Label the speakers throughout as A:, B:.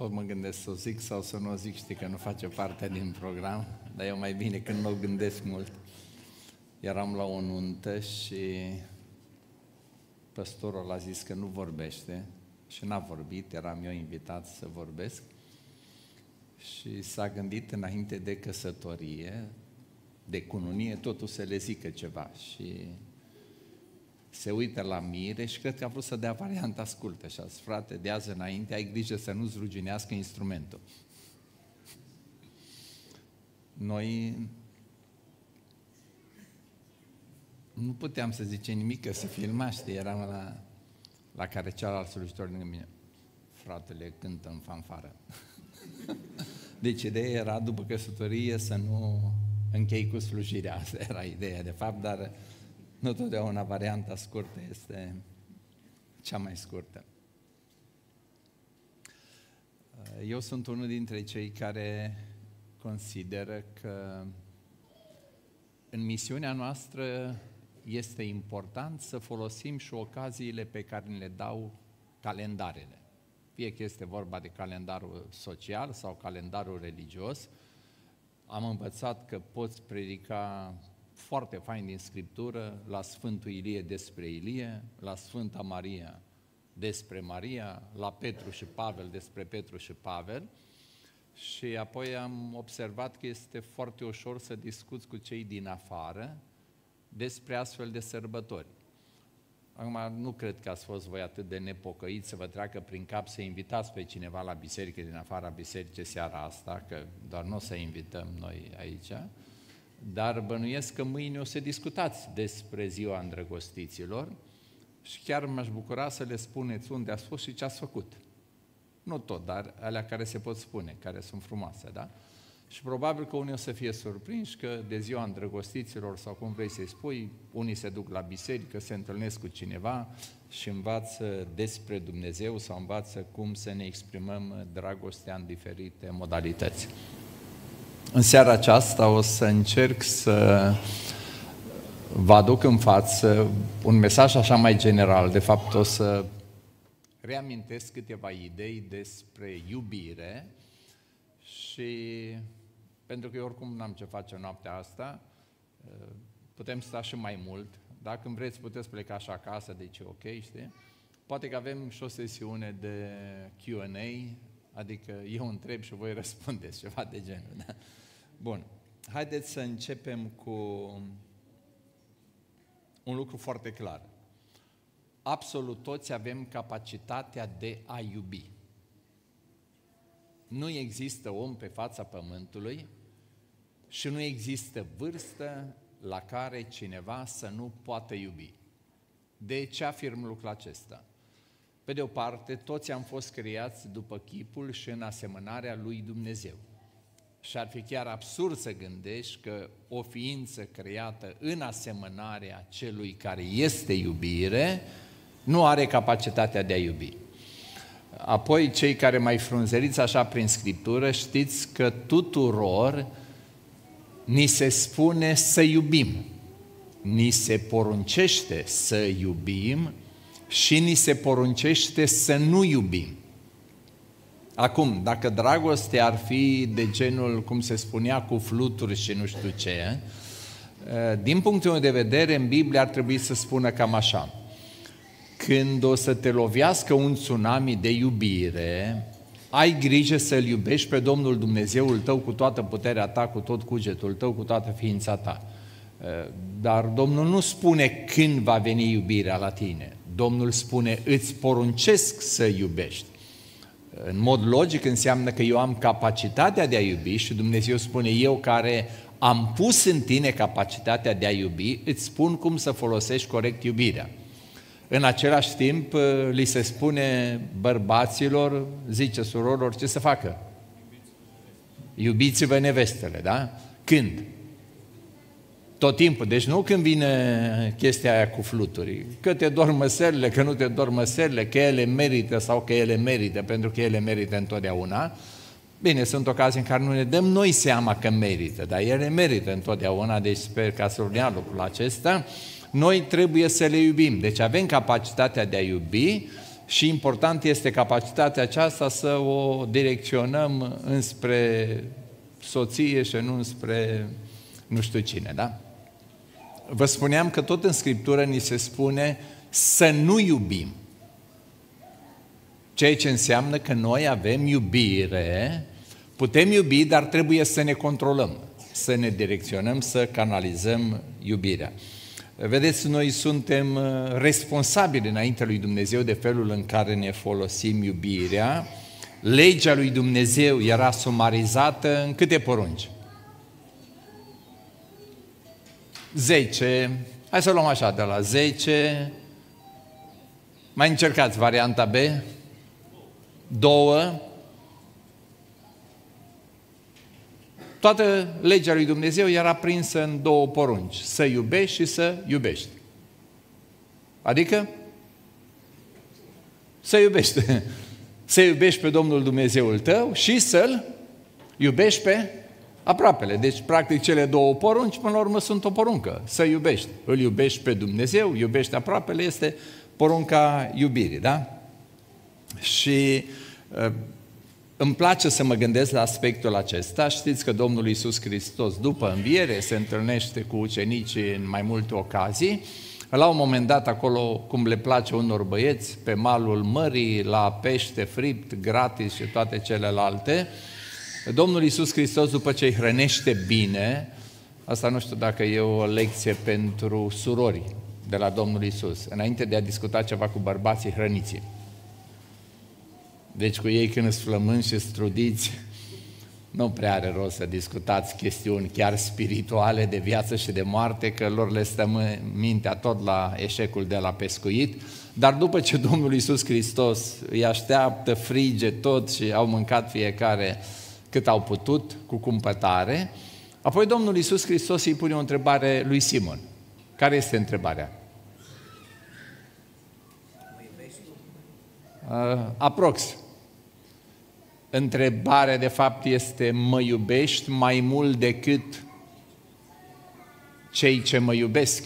A: Tot mă gândesc să o zic sau să nu o zic, știi că nu face parte din program, dar eu mai bine când nu o gândesc mult. Eram la o nuntă și păstorul a zis că nu vorbește și n-a vorbit, eram eu invitat să vorbesc și s-a gândit înainte de căsătorie, de cununie, totul să le zică ceva și se uită la mire și cred că a vrut să dea varianta ascultă și a zis, frate, de azi înainte ai grijă să nu-ți ruginească instrumentul. Noi nu puteam să zicem nimic, că se filma, știi, eram la care cealalt slujitor lângă mine, fratele cântă în fanfară. Deci ideea era după căsătorie să nu închei cu slujirea, asta era ideea de fapt, dar nu totdeauna varianta scurtă este cea mai scurtă. Eu sunt unul dintre cei care consideră că în misiunea noastră este important să folosim și ocaziile pe care ne le dau calendarele. Fie că este vorba de calendarul social sau calendarul religios. Am învățat că poți predica foarte fain din Scriptură la Sfântul Ilie despre Ilie, la Sfânta Maria despre Maria, la Petru și Pavel despre Petru și Pavel și apoi am observat că este foarte ușor să discuți cu cei din afară despre astfel de sărbători. Acum, nu cred că ați fost voi atât de nepocăiți să vă treacă prin cap să invitați pe cineva la biserică din afara bisericii seara asta, că doar nu o să invităm noi aici, dar bănuiesc că mâine o să discutați despre ziua îndrăgostiților și chiar m-aș bucura să le spuneți unde ați fost și ce ați făcut. Nu tot, dar alea care se pot spune, care sunt frumoase, da? Și probabil că unii o să fie surprinși că de ziua îndrăgostiților, sau cum vrei să-i spui, unii se duc la biserică, se întâlnesc cu cineva și învață despre Dumnezeu sau învață cum să ne exprimăm dragostea în diferite modalități. În seara aceasta o să încerc să vă aduc în față un mesaj așa mai general. De fapt, o să reamintesc câteva idei despre iubire și pentru că eu oricum n-am ce face noaptea asta, putem sta și mai mult. Dacă îmi vreți, puteți pleca și acasă, deci e ok, știi? Poate că avem și o sesiune de Q&A, adică eu întreb și voi răspundeți, ceva de genul. Da? Bun, haideți să începem cu un lucru foarte clar. Absolut toți avem capacitatea de a iubi. Nu există om pe fața pământului și nu există vârstă la care cineva să nu poată iubi. De ce afirm lucrul acesta? Pe de o parte, toți am fost creați după chipul și în asemănarea lui Dumnezeu. Și ar fi chiar absurd să gândești că o ființă creată în asemănarea celui care este iubire nu are capacitatea de a iubi. Apoi, cei care mai frunzeriți așa prin Scriptură, știți că tuturor ni se spune să iubim. Ni se poruncește să iubim și ni se poruncește să nu iubim. Acum, dacă dragostea ar fi de genul, cum se spunea, cu fluturi și nu știu ce, din punctul meu de vedere, în Biblie ar trebui să spună cam așa. Când o să te lovească un tsunami de iubire, ai grijă să-L iubești pe Domnul Dumnezeul tău cu toată puterea ta, cu tot cugetul tău, cu toată ființa ta. Dar Domnul nu spune când va veni iubirea la tine. Domnul spune, îți poruncesc să iubești. În mod logic înseamnă că eu am capacitatea de a iubi și Dumnezeu spune, eu care am pus în tine capacitatea de a iubi, îți spun cum să folosești corect iubirea. În același timp, li se spune bărbaților, zice surorilor, ce să facă? Iubiți-vă nevestele, da? Când? Tot timpul. Deci nu când vine chestia aia cu fluturi. Că te dor măsările, că nu te dor măsările, că ele merită sau că ele merită, pentru că ele merită întotdeauna. Bine, sunt ocazii în care nu ne dăm noi seama că merită, dar ele merită întotdeauna, deci sper că ați subliniat lucrul acesta. Noi trebuie să le iubim. Deci avem capacitatea de a iubi și important este capacitatea aceasta să o direcționăm înspre soție și nu înspre nu știu cine, da? Vă spuneam că tot în Scriptură ni se spune să nu iubim. Ceea ce înseamnă că noi avem iubire, putem iubi, dar trebuie să ne controlăm, să ne direcționăm, să canalizăm iubirea. Vedeți, noi suntem responsabili înaintea lui Dumnezeu de felul în care ne folosim iubirea. Legea lui Dumnezeu era sumarizată în câte porunci? 10. Hai să luăm așa, de la 10. Mai încercați varianta B. 2. Toată legea lui Dumnezeu era prinsă în 2 porunci. Să iubești și să iubești. Adică? Să iubești. Să iubești pe Domnul Dumnezeul tău și să-L iubești pe aproapele. Deci, practic, cele 2 porunci, până la urmă, sunt o poruncă. Să iubești. Îl iubești pe Dumnezeu, iubești aproapele, este porunca iubirii, da? Și îmi place să mă gândesc la aspectul acesta. Știți că Domnul Iisus Hristos, după înviere, se întâlnește cu ucenicii în mai multe ocazii. La un moment dat, acolo, cum le place unor băieți, pe malul mării, la pește fript, gratis și toate celelalte, Domnul Iisus Hristos, după ce îi hrănește bine, asta nu știu dacă e o lecție pentru surori de la Domnul Iisus, înainte de a discuta ceva cu bărbații, hrăniții. Deci cu ei când îți flămânzi și strudiți, nu prea are rost să discutați chestiuni chiar spirituale de viață și de moarte, că lor le stă mintea tot la eșecul de la pescuit, dar după ce Domnul Iisus Hristos îi așteaptă frige tot și au mâncat fiecare cât au putut, cu cumpătare, apoi Domnul Iisus Hristos îi pune o întrebare lui Simon. Care este întrebarea? Aprox. Întrebarea de fapt este: mă iubești mai mult decât cei ce mă iubesc?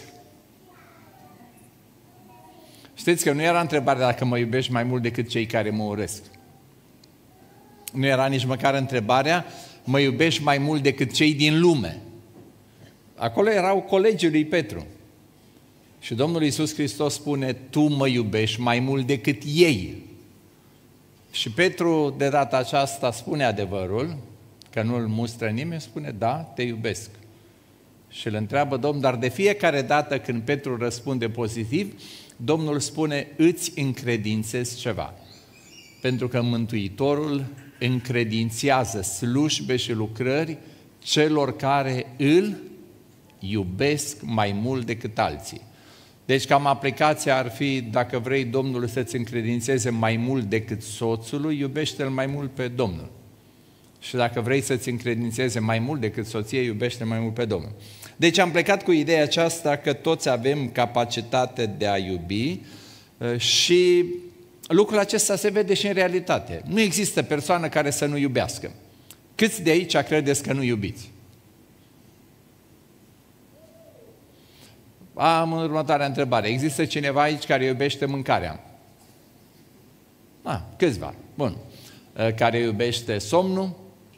A: Știți că nu era întrebarea dacă mă iubești mai mult decât cei care mă urăsc. Nu era nici măcar întrebarea mă iubești mai mult decât cei din lume. Acolo erau colegii lui Petru. Și Domnul Iisus Hristos spune: tu mă iubești mai mult decât ei. Și Petru de data aceasta spune adevărul, că nu-l mustră nimeni, spune: da, te iubesc. Și îl întreabă Domnul, dar de fiecare dată când Petru răspunde pozitiv, Domnul spune: îți încredințez ceva. Pentru că Mântuitorul încredințează slujbe și lucrări celor care îl iubesc mai mult decât alții. Deci cam aplicația ar fi: dacă vrei Domnul să-ți încredințeze mai mult decât soțului, iubește-l mai mult pe Domnul. Și dacă vrei să-ți încredințeze mai mult decât soție, iubește mai mult pe Domnul. Deci am plecat cu ideea aceasta că toți avem capacitate de a iubi și lucrul acesta se vede și în realitate. Nu există persoană care să nu iubească. Câți de aici credeți că nu iubiți? Am următoarea întrebare. Există cineva aici care iubește mâncarea? Câțiva. Bun. Care iubește somnul?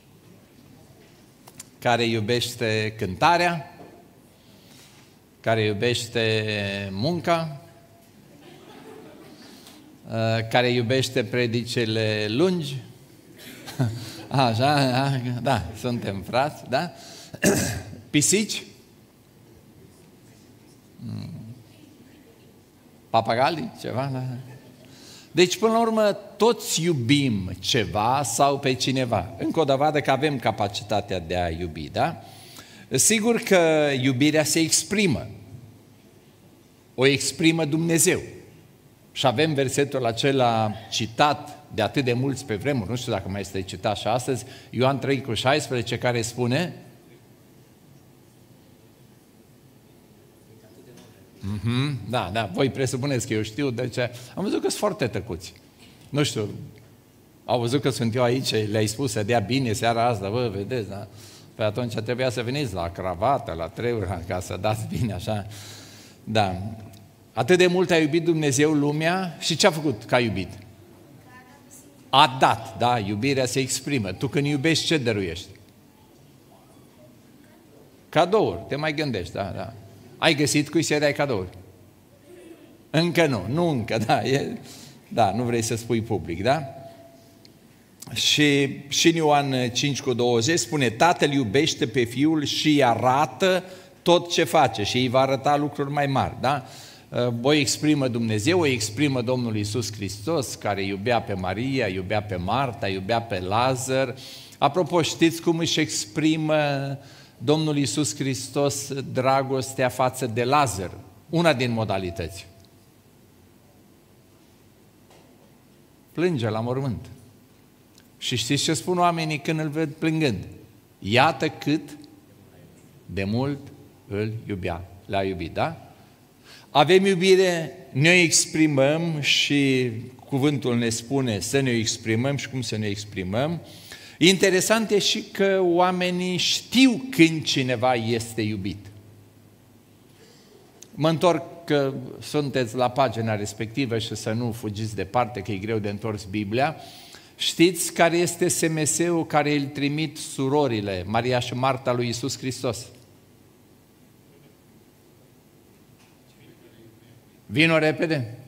A: Care iubește cântarea? Care iubește munca? Care iubește predicele lungi? Așa, da, suntem frați, da? Pisici? Papagalii? Ceva? Da? Deci, până la urmă, toți iubim ceva sau pe cineva. Încă o dovadă că avem capacitatea de a iubi, da? Sigur că iubirea se exprimă. O exprimă Dumnezeu. Și avem versetul acela citat de atât de mulți pe vremuri, nu știu dacă mai este citat și astăzi, Ioan 3,16, care spune: Da, voi presupuneți că eu știu, deci am văzut că sunt foarte tăcuți. Nu știu, au văzut că sunt eu aici, le-ai spus să dea bine seara asta, vă vedeți, da? Păi atunci trebuia să veniți la cravată, la treuri, ca să dați bine, așa. Da. Atât de mult a iubit Dumnezeu lumea și ce a făcut că a iubit? A dat, da? Iubirea se exprimă. Tu când iubești, ce dăruiești? Cadouri, te mai gândești, da, da. Ai găsit cui să-i dai cadouri? Încă nu încă, da, da, nu vrei să spui public, da? Și în Ioan 5:20 spune, Tatăl iubește pe Fiul și îi arată tot ce face și îi va arăta lucruri mai mari, da? O exprimă Dumnezeu, o exprimă Domnul Iisus Hristos, care iubea pe Maria, iubea pe Marta, iubea pe Lazar. Apropo, știți cum își exprimă Domnul Iisus Hristos dragostea față de Lazar? Una din modalități. Plânge la mormânt. Și știți ce spun oamenii când îl ved plângând? Iată cât de mult îl iubea. L-a iubit, da? Avem iubire, ne exprimăm și cuvântul ne spune să ne exprimăm și cum să ne exprimăm. Interesant e și că oamenii știu când cineva este iubit. Mă întorc că sunteți la pagina respectivă și să nu fugiți departe, că e greu de întors Biblia. Știți care este SMS-ul care îl trimit surorile, Maria și Marta, lui Iisus Hristos? Vino repede?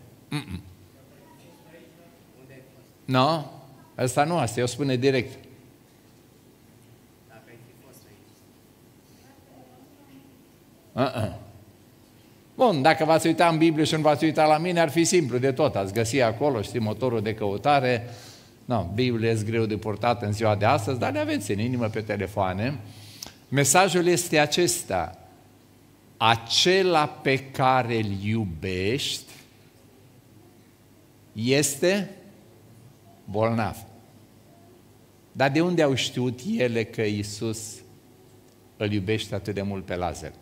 A: Nu? Asta nu, asta eu spune direct. Bun, dacă v-ați uitat în Biblie și nu v-ați uitat la mine, ar fi simplu de tot. Ați găsi acolo, știi, motorul de căutare. Nu, Biblia e greu de purtat în ziua de astăzi, dar le aveți în inimă pe telefoane. Mesajul este acesta. Acela pe care îl iubești este bolnav. Dar de unde au știut ele că Iisus îl iubește atât de mult pe Lazar?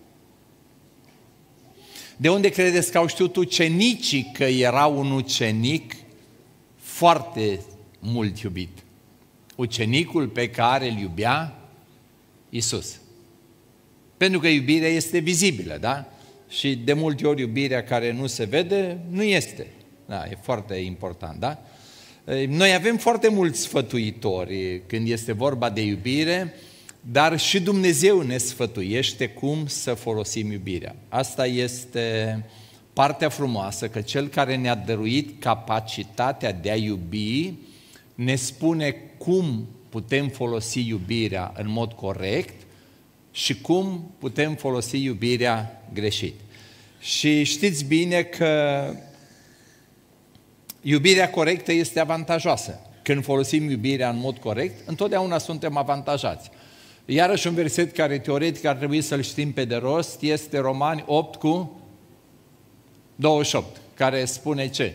A: De unde credeți că au știut ucenicii că era un ucenic foarte mult iubit? Ucenicul pe care îl iubea Iisus. Pentru că iubirea este vizibilă, da? Și de multe ori iubirea care nu se vede, nu este. Da, e foarte important, da? Noi avem foarte mulți sfătuitori când este vorba de iubire, dar și Dumnezeu ne sfătuiește cum să folosim iubirea. Asta este partea frumoasă, că Cel care ne-a dăruit capacitatea de a iubi, ne spune cum putem folosi iubirea în mod corect și cum putem folosi iubirea greșit. Și știți bine că iubirea corectă este avantajoasă. Când folosim iubirea în mod corect, întotdeauna suntem avantajați. Iarăși un verset care teoretic ar trebui să-l știm pe de rost este Romani 8:28, care spune ce?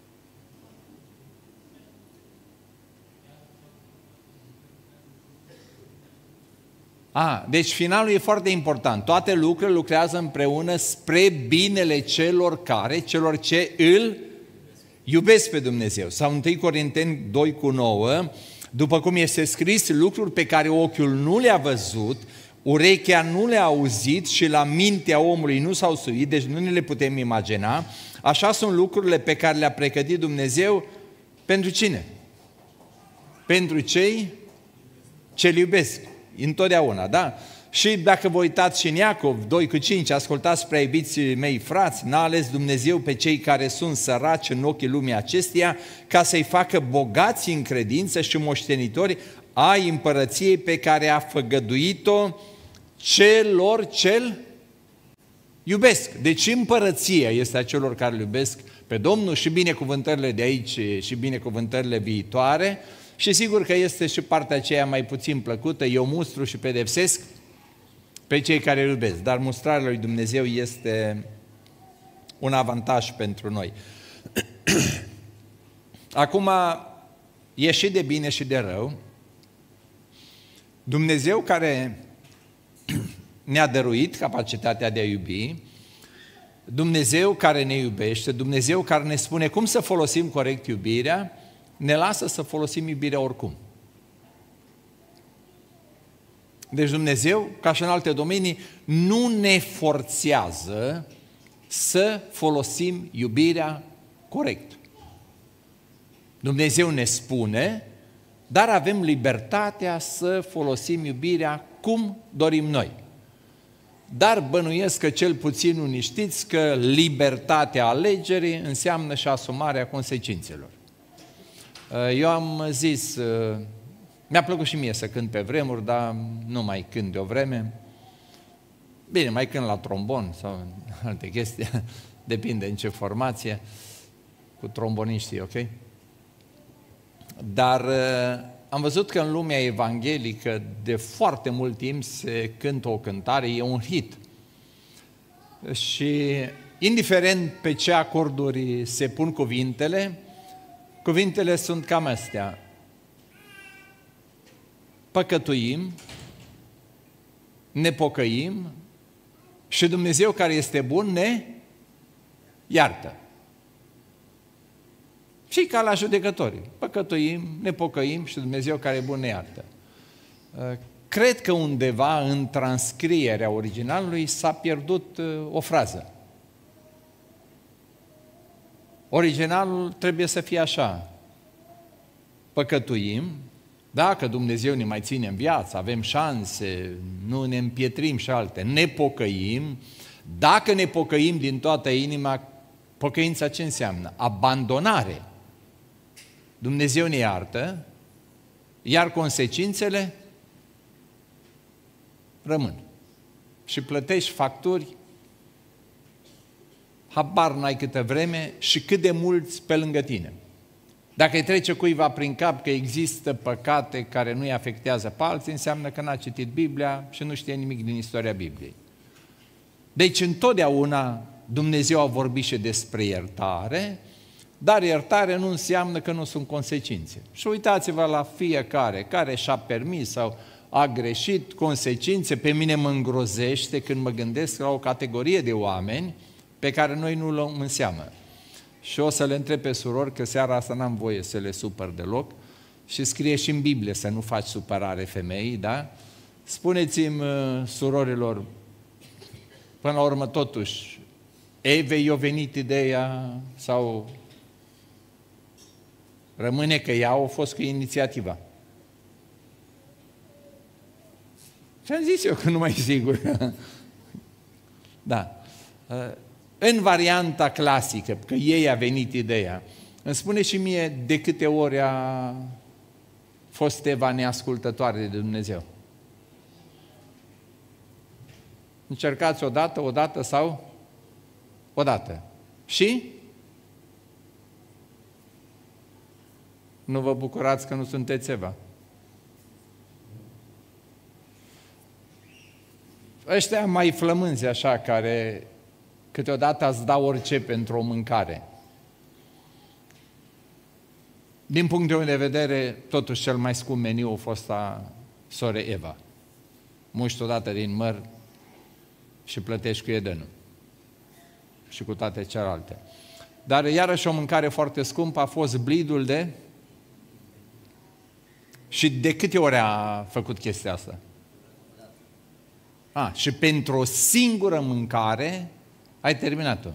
A: Deci finalul e foarte important. Toate lucrurile lucrează împreună spre binele celor ce îl iubesc pe Dumnezeu. Sau 1 Corinteni 2:9, după cum este scris, lucruri pe care ochiul nu le-a văzut, urechea nu le-a auzit și la mintea omului nu s-au suit, deci nu ne le putem imagina, așa sunt lucrurile pe care le-a pregătit Dumnezeu pentru cine? Pentru cei ce-L iubesc. Întotdeauna, da? Și dacă vă uitați și în Iacov 2:5, ascultați, prea iubiții mei frați, n-a ales Dumnezeu pe cei care sunt săraci în ochii lumii acesteia ca să-i facă bogați în credință și moștenitori ai împărăției pe care a făgăduit-o celor ce-L iubesc. Deci împărăția este a celor care îl iubesc pe Domnul și binecuvântările de aici și binecuvântările viitoare. Și sigur că este și partea aceea mai puțin plăcută, eu mustru și pedepsesc pe cei care îl iubesc, dar mustrarea lui Dumnezeu este un avantaj pentru noi. Acum, e și de bine și de rău. Dumnezeu care ne-a dăruit capacitatea de a iubi, Dumnezeu care ne iubește, Dumnezeu care ne spune cum să folosim corect iubirea, ne lasă să folosim iubirea oricum. Deci Dumnezeu, ca și în alte domenii, nu ne forțează să folosim iubirea corect. Dumnezeu ne spune, dar avem libertatea să folosim iubirea cum dorim noi. Dar bănuiesc că cel puțin unii știți că libertatea alegerii înseamnă și asumarea consecințelor. Eu am zis, mi-a plăcut și mie să cânt pe vremuri, dar nu mai cânt de o vreme. Bine, mai cânt la trombon sau alte chestii, depinde în ce formație, cu tromboniștii, ok? Dar am văzut că în lumea evanghelică de foarte mult timp se cântă o cântare, e un hit. Și indiferent pe ce acorduri se pun cuvintele sunt cam astea. Păcătuim, ne pocăim și Dumnezeu care este bun ne iartă. Și ca la judecători. Păcătuim, ne pocăim și Dumnezeu care e bun ne iartă. Cred că undeva în transcrierea originalului s-a pierdut o frază. Originalul trebuie să fie așa. Păcătuim, dacă Dumnezeu ne mai ține în viață, avem șanse, nu ne împietrim și alte, ne pocăim, dacă ne pocăim din toată inima, pocăința ce înseamnă? Abandonare. Dumnezeu ne iartă, iar consecințele rămân. Și plătești facturi, habar n-ai câtă vreme și cât de mulți pe lângă tine. Dacă îi trece cuiva prin cap că există păcate care nu îi afectează pe alții, înseamnă că n-a citit Biblia și nu știe nimic din istoria Bibliei. Deci întotdeauna Dumnezeu a vorbit și despre iertare, dar iertare nu înseamnă că nu sunt consecințe. Și uitați-vă la fiecare care și-a permis sau a greșit, consecințe. Pe mine mă îngrozește când mă gândesc la o categorie de oameni pe care noi nu luăm în seamă. Și o să le întreb pe surori, că seara asta n-am voie să le supăr deloc, și scrie și în Biblie să nu faci supărare femeii, da? Spuneți-mi, surorilor, până la urmă totuși, Evei i-a venit ideea sau rămâne că ea a fost cu inițiativa? Și am zis eu că nu mai e sigur. Da. În varianta clasică, că ei a venit ideea, îmi spune și mie de câte ori a fost Eva neascultătoare de Dumnezeu. Încercați odată sau odată. Și? Nu vă bucurați că nu sunteți Eva. Ăștia mai flămânzi așa, care câteodată îți dau orice pentru o mâncare. Din punctul meu de vedere, totuși cel mai scump meniu a fost a sore Eva. Muști odată din măr și plătești cu edenul. Și cu toate celelalte. Dar iarăși o mâncare foarte scumpă a fost blidul de... Și de câte ori a făcut chestia asta? Și pentru o singură mâncare ai terminat-o.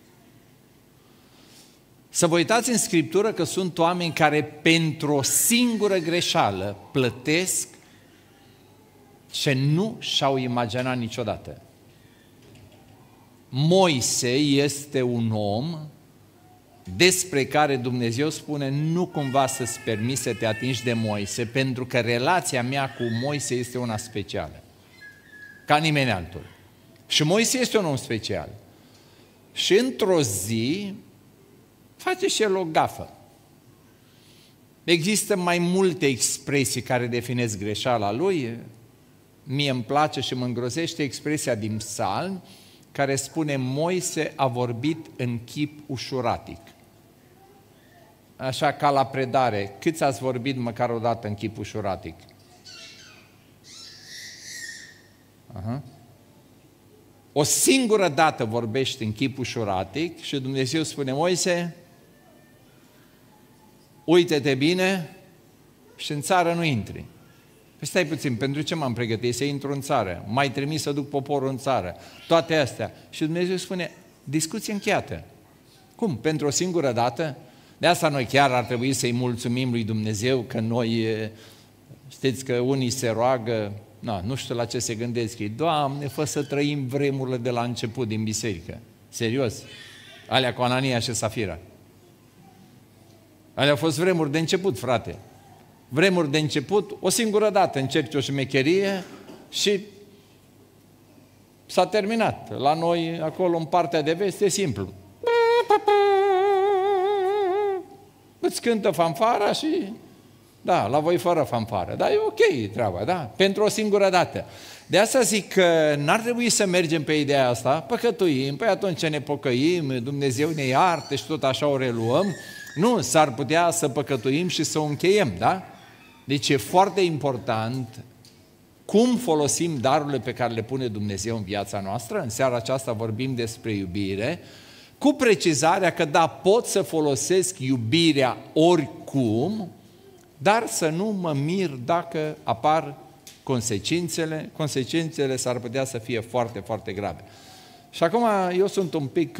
A: Să vă uitați în Scriptură că sunt oameni care pentru o singură greșeală plătesc ce nu și-au imaginat niciodată. Moise este un om despre care Dumnezeu spune nu cumva să-ți permiți să te atingi de Moise, pentru că relația mea cu Moise este una specială, ca nimeni altul. Și Moise este un om special. Și într-o zi face și el o gafă. Există mai multe expresii care definesc greșeala lui. Mie îmi place și mă îngrozește expresia din Psalm care spune Moise a vorbit în chip ușuratic. Așa ca la predare, câți ați vorbit măcar o dată în chip ușuratic? O singură dată vorbești în chip ușuratic și Dumnezeu spune, Moise, uite-te bine și în țară nu intri. Păi stai puțin, pentru ce m-am pregătit? Să intru în țară, m-ai trimis să duc poporul în țară, toate astea. Și Dumnezeu spune, discuție încheiată. Cum? Pentru o singură dată? De asta noi chiar ar trebui să-i mulțumim lui Dumnezeu că noi, știți că unii se roagă, nu știu la ce se gândesc ei, Doamne, fă să trăim vremurile de la început din biserică. Serios, alea cu Anania și Safira. Alea au fost vremuri de început, frate. Vremuri de început, o singură dată încerci o șmecherie și s-a terminat. La noi, acolo, în partea de vest, e simplu. Îți cântă fanfara și... Da, la voi fără fanfară. Dar e ok treaba, da? Pentru o singură dată. De asta zic că n-ar trebui să mergem pe ideea asta, păcătuim, păi atunci ne pocăim, Dumnezeu ne iartă și tot așa o reluăm. Nu, s-ar putea să păcătuim și să o încheiem, da? Deci e foarte important cum folosim darurile pe care le pune Dumnezeu în viața noastră. În seara aceasta vorbim despre iubire, cu precizarea că da, pot să folosesc iubirea oricum, dar să nu mă mir dacă apar consecințele s-ar putea să fie foarte, foarte grave. Și acum eu sunt un pic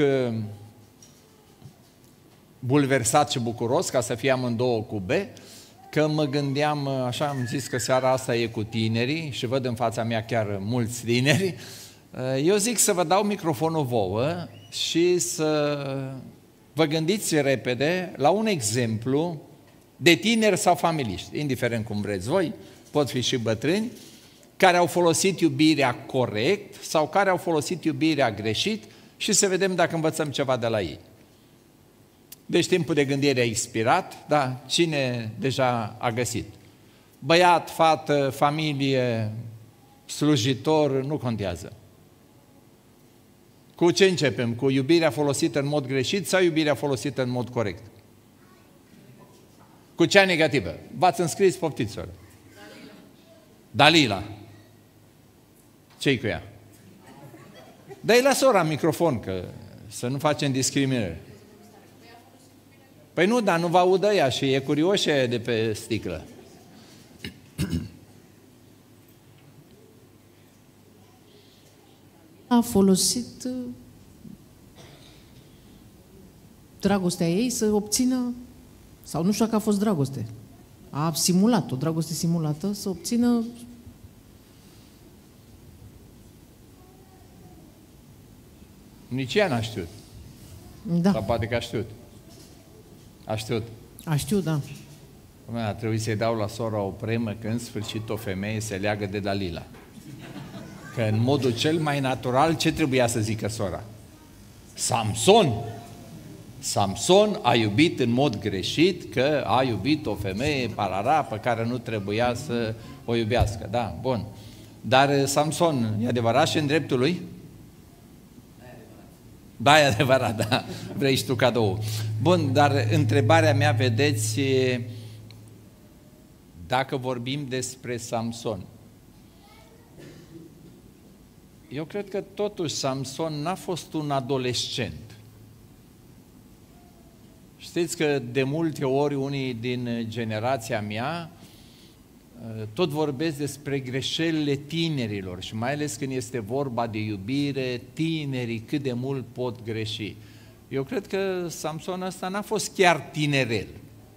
A: bulversat și bucuros, ca să fie amândouă cu B, că mă gândeam, așa am zis că seara asta e cu tinerii și văd în fața mea chiar mulți tineri, eu zic să vă dau microfonul vouă și să vă gândiți repede la un exemplu de tineri sau familiști, indiferent cum vreți voi, pot fi și bătrâni, care au folosit iubirea corect sau care au folosit iubirea greșit și să vedem dacă învățăm ceva de la ei. Deci timpul de gândire a expirat, da? Cine deja a găsit? Băiat, fată, familie, slujitor, nu contează. Cu ce începem? Cu iubirea folosită în mod greșit sau iubirea folosită în mod corect? Cu cea negativă. V-ați înscris, poftiți-o. Dalila. Ce-i cu ea? Dă-i la sora microfon, că să nu facem discriminare. Păi nu, dar nu vă audă ea și e curioșă de pe sticlă.
B: A folosit dragostea ei să obțină, sau nu știu dacă a fost dragoste, a simulat, o dragoste simulată, să obțină
A: nici ea n-a știut.
B: Da.
A: Sau poate că a știut. A știut.
B: A știut, da.
A: A trebuit să-i dau la sora o premă că în sfârșit o femeie se leagă de Dalila. Că în modul cel mai natural, ce trebuia să zică sora? Samson a iubit în mod greșit, că a iubit o femeie parara pe care nu trebuia să o iubească. Da, bun. Dar Samson, e adevărat și în dreptul lui? Da, e adevărat, da. Vrei și tu cadou. Bun, dar întrebarea mea, vedeți, dacă vorbim despre Samson, eu cred că totuși Samson n-a fost un adolescent. Știți că de multe ori unii din generația mea tot vorbesc despre greșelile tinerilor și mai ales când este vorba de iubire, tinerii cât de mult pot greși. Eu cred că Samson ăsta n-a fost chiar tinerel.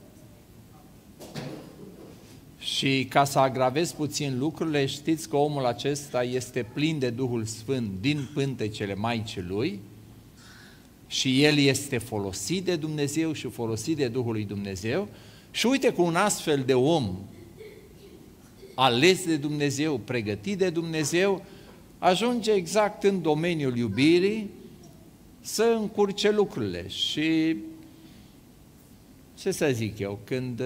A: Și ca să agravez puțin lucrurile, știți că omul acesta este plin de Duhul Sfânt din pântecele Maicii lui și el este folosit de Dumnezeu și folosit de Duhul lui Dumnezeu și uite că un astfel de om ales de Dumnezeu, pregătit de Dumnezeu, ajunge exact în domeniul iubirii să încurce lucrurile. Și ce să zic eu, când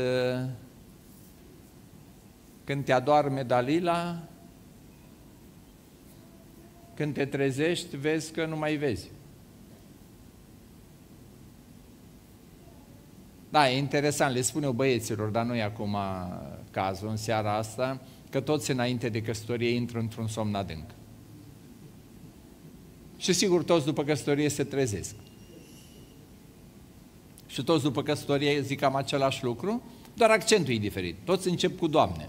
A: te adoarme Dalila, când te trezești, vezi că nu mai vezi. Da, e interesant, le spun eu băieților, dar nu e acum cazul în seara asta, că toți înainte de căsătorie intră într-un somn adânc. Și sigur, toți după căsătorie se trezesc. Și toți după căsătorie zic cam același lucru, doar accentul e diferit. Toți încep cu Doamne.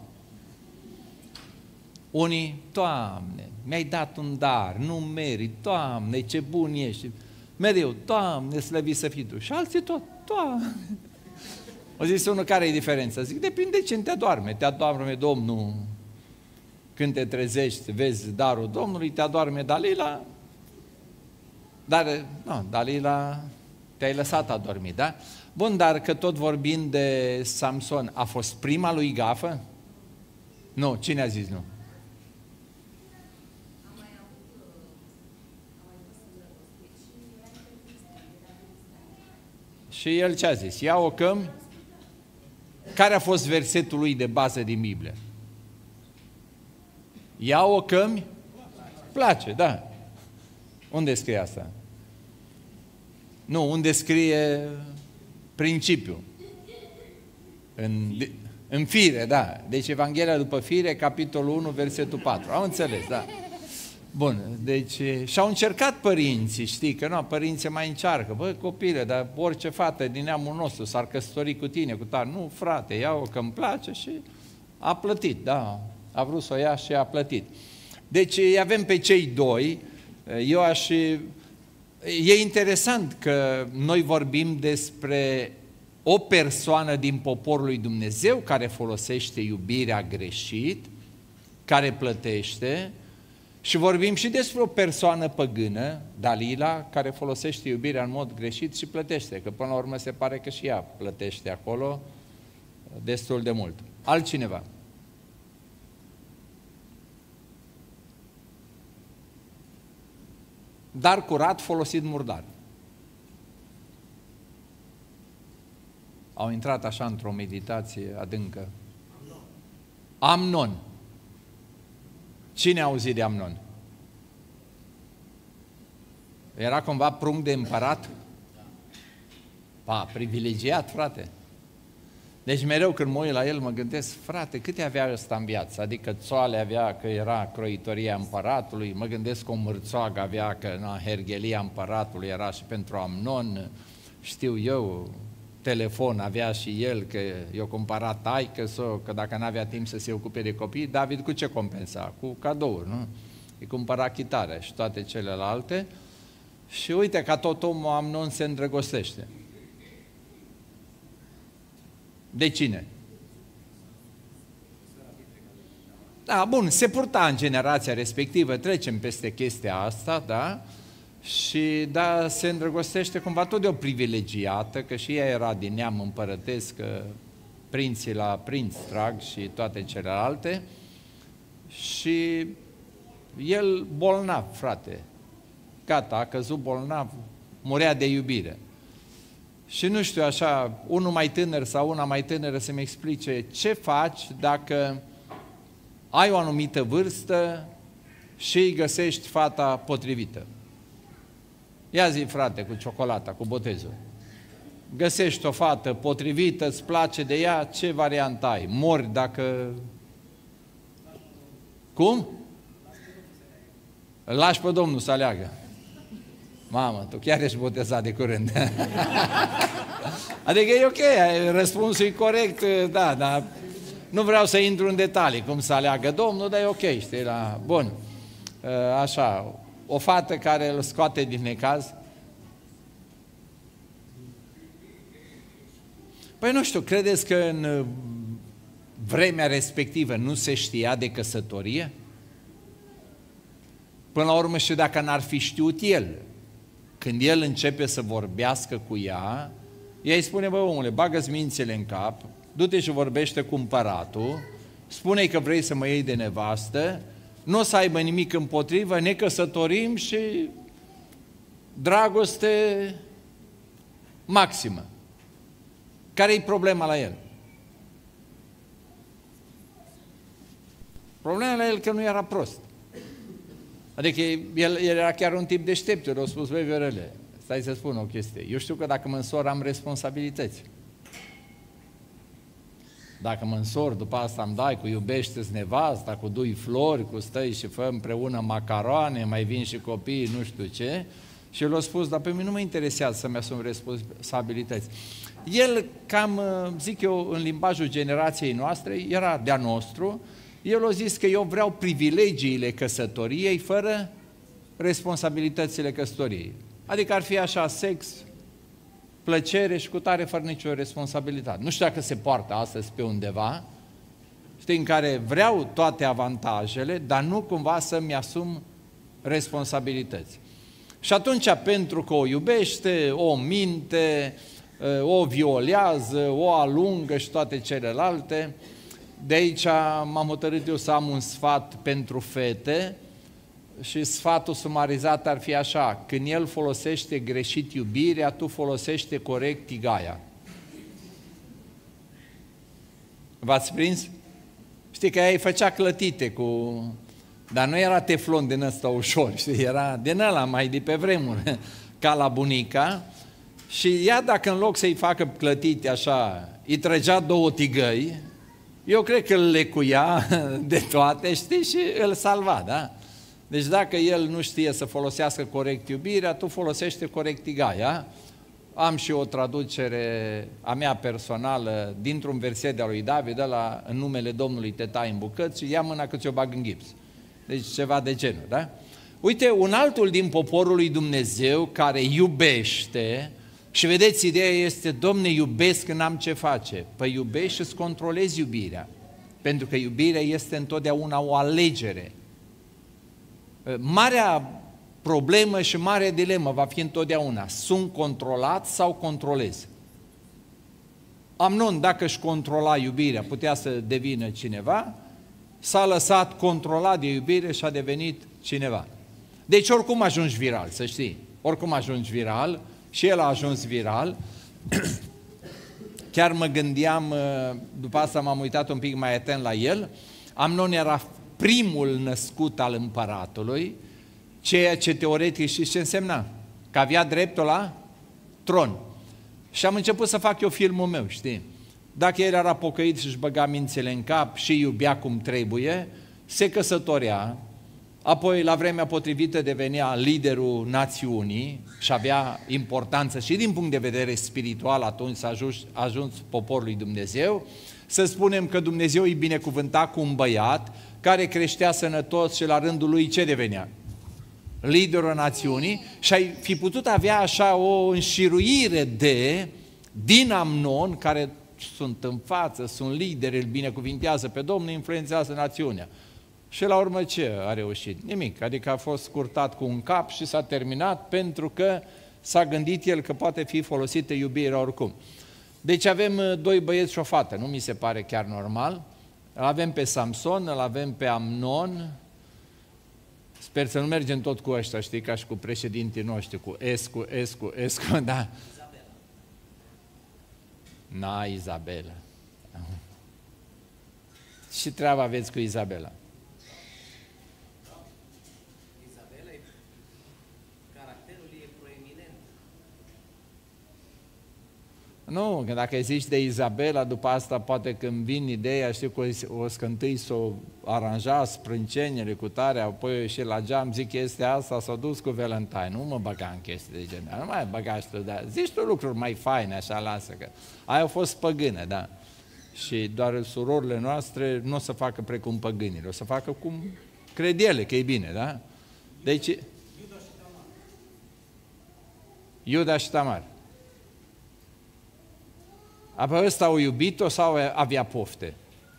A: Unii, Doamne, mi-ai dat un dar, nu merit, Doamne, ce bun ești. Mereu, Doamne, slăvit să fii Tu. Și alții tot, Doamne. O zis unul, care e diferența? Zic, depinde ce te adorme. Te adorme Domnul când te trezești, vezi darul Domnului, te adorme Dalila, dar, nu, Dalila te-ai lăsat adormit, da? Bun, dar că tot vorbim de Samson, a fost prima lui gafă? Nu, cine a zis nu? Și el ce a zis? Ia-o cămi. Care a fost versetul lui de bază din Biblie? Ia-o cămi. Place, da. Unde scrie asta? Nu, unde scrie principiul? În fire, da. Deci Evanghelia după fire, capitolul 1, versetul 4. Am înțeles, da. Bun, deci și-au încercat părinții, știi, că nu, părinții mai încearcă, bă, copile, dar orice fată din neamul nostru s-ar căsători cu tine, cu tare, nu, frate, ia-o că îmi place și a plătit, da, a vrut să o ia și a plătit. Deci avem pe cei doi, e interesant că noi vorbim despre o persoană din poporul lui Dumnezeu care folosește iubirea greșit, care plătește, și vorbim și despre o persoană păgână, Dalila, care folosește iubirea în mod greșit și plătește, că până la urmă se pare că și ea plătește acolo destul de mult. Altcineva? Dar curat folosit murdar. Au intrat așa într-o meditație adâncă. Amnon. Cine a auzit de Amnon? Era cumva prunc de împărat? Privilegiat, frate. Deci mereu când mă uit la el mă gândesc, frate, câte avea ăsta în viață? Adică țoale avea că era croitoria împăratului, mă gândesc o mârțoagă avea că herghelia împăratului era și pentru Amnon, știu eu, telefon avea și el, că i-a cumpărat taică-s-o, că dacă n-avea timp să se ocupe de copii, David cu ce compensa? Cu cadouri, nu? Îi cumpăra chitară și toate celelalte și uite că tot omul Amnon se îndrăgostește. De cine? Da, bun, se purta în generația respectivă, trecem peste chestia asta, da? Și da, se îndrăgostește cumva tot de o privilegiată, că și ea era din neam împărătesc, prinții la prinț trag și toate celelalte, și el bolnav, frate, gata, a căzut bolnav, murea de iubire. Și nu știu așa, unul mai tânăr sau una mai tânără să-mi explice ce faci dacă ai o anumită vârstă și îi găsești fata potrivită. Ia zi, frate, cu ciocolata, cu botezul. Găsești o fată potrivită, îți place de ea, ce variantă ai? Mori dacă... Cum? Îl lași pe Domnul să aleagă. Mamă, tu chiar ești botezat de curând. Adică e ok, răspunsul e corect, da, dar nu vreau să intru în detalii cum să aleagă Domnul, dar e ok, știi, la... Bun, așa, o fată care îl scoate din necaz. Păi nu știu, credeți că în vremea respectivă nu se știa de căsătorie? Până la urmă și dacă n-ar fi știut el, când el începe să vorbească cu ea, ea îi spune, bă, omule, bagă-ți mințile în cap, du-te și vorbește cu împăratul, spune-i că vrei să mă iei de nevastă, nu o să aibă nimic împotrivă, ne căsătorim și dragoste maximă. Care-i problema la el? Problema la el că nu era prost. Adică el era chiar un tip deștept, el a spus, băi, Viorele, stai să spun o chestie. Eu știu că dacă mă însor am responsabilități. Dacă mă însor, după asta îmi dai cu iubește-ți nevasta, cu dui flori, cu stai și fă împreună macaroane, mai vin și copii, nu știu ce. Și el a spus, dar pe mine nu mă interesează să-mi asum responsabilități. El, cam, zic eu, în limbajul generației noastre, era de-a nostru, el a zis că eu vreau privilegiile căsătoriei fără responsabilitățile căsătoriei. Adică ar fi așa, sex, plăcere și cu tare fără nicio responsabilitate. Nu știu dacă se poartă astăzi pe undeva, știi, în care vreau toate avantajele, dar nu cumva să-mi asum responsabilități. Și atunci, pentru că o iubește, o minte, o violează, o alungă și toate celelalte, de aici m-am hotărât eu să am un sfat pentru fete și sfatul sumarizat ar fi așa: când el folosește greșit iubirea, tu folosește corect tigaia. V-ați prins? Știi că ea îi făcea clătite cu... Dar nu era teflon din ăsta ușor, știi? Era din ăla mai de pe vremuri, ca la bunica. Și ea, dacă în loc să-i facă clătite așa, îi trăgea 2 tigăi, eu cred că îl lecuia de toate, știi, și îl salva, da? Deci dacă el nu știe să folosească corect iubirea, tu folosește corect tigaia. Am și o traducere a mea personală dintr-un verset de-a lui David, ăla, în numele Domnului te tai în bucăți și ia mâna că ți-o bag în gips. Deci ceva de genul, da? Uite, un altul din poporul lui Dumnezeu care iubește, și vedeți, ideea este: Domne, iubesc când am ce face. Păi iubești și îți controlezi iubirea, pentru că iubirea este întotdeauna o alegere. Marea problemă și marea dilemă va fi întotdeauna: sunt controlat sau controlez? Amnon, dacă își controla iubirea, putea să devină cineva, s-a lăsat controlat de iubire și a devenit cineva. Deci oricum ajungi viral, să știi, oricum ajungi viral, și el a ajuns viral. Chiar mă gândeam, după asta m-am uitat un pic mai atent la el, Amnon era primul născut al împăratului, ceea ce teoretic știți ce însemna? Că avea dreptul la tron. Și am început să fac eu filmul meu, știi? Dacă el era pocăit și își băga mințele în cap și iubea cum trebuie, se căsătorea, apoi la vremea potrivită devenea liderul națiunii și avea importanță și din punct de vedere spiritual, atunci s-a ajuns poporul lui Dumnezeu. Să spunem că Dumnezeu îi binecuvânta cu un băiat care creștea sănătos și la rândul lui ce devenea? Liderul națiunii. Și ai fi putut avea așa o înșiruire din Amnon, care sunt în față, sunt lideri, îl binecuvintează pe Domnul, influențează națiunea. Și la urmă ce a reușit? Nimic, adică a fost scurtat cu un cap și s-a terminat pentru că s-a gândit el că poate fi folosită iubirea oricum. Deci avem 2 băieți și o fată, nu mi se pare chiar normal. Îl avem pe Samson, îl avem pe Amnon. Sper să nu mergem tot cu ăștia, știi, ca și cu președintii noștri, cu Escu, da. Na, Izabela. Și treaba aveți cu Izabela?
C: Izabela, caracterul ei e proeminent.
A: Nu, că dacă zici de Izabela, după asta poate când vin ideea, știu că o scântâi să o aranja, sprâncenele cu tare, apoi și la geam, zic că este asta, s-a dus cu Valentine, nu mă băga în chestii de genul, nu mai băga și tu, dar zici tu lucruri mai faine, așa, lasă, că aia a fost păgână, da. Și doar surorile noastre nu o să facă precum păgânile, o să facă cum cred ele că e bine, da? Deci... Iuda și Tamar. Apoi ăsta o iubit-o sau avea pofte?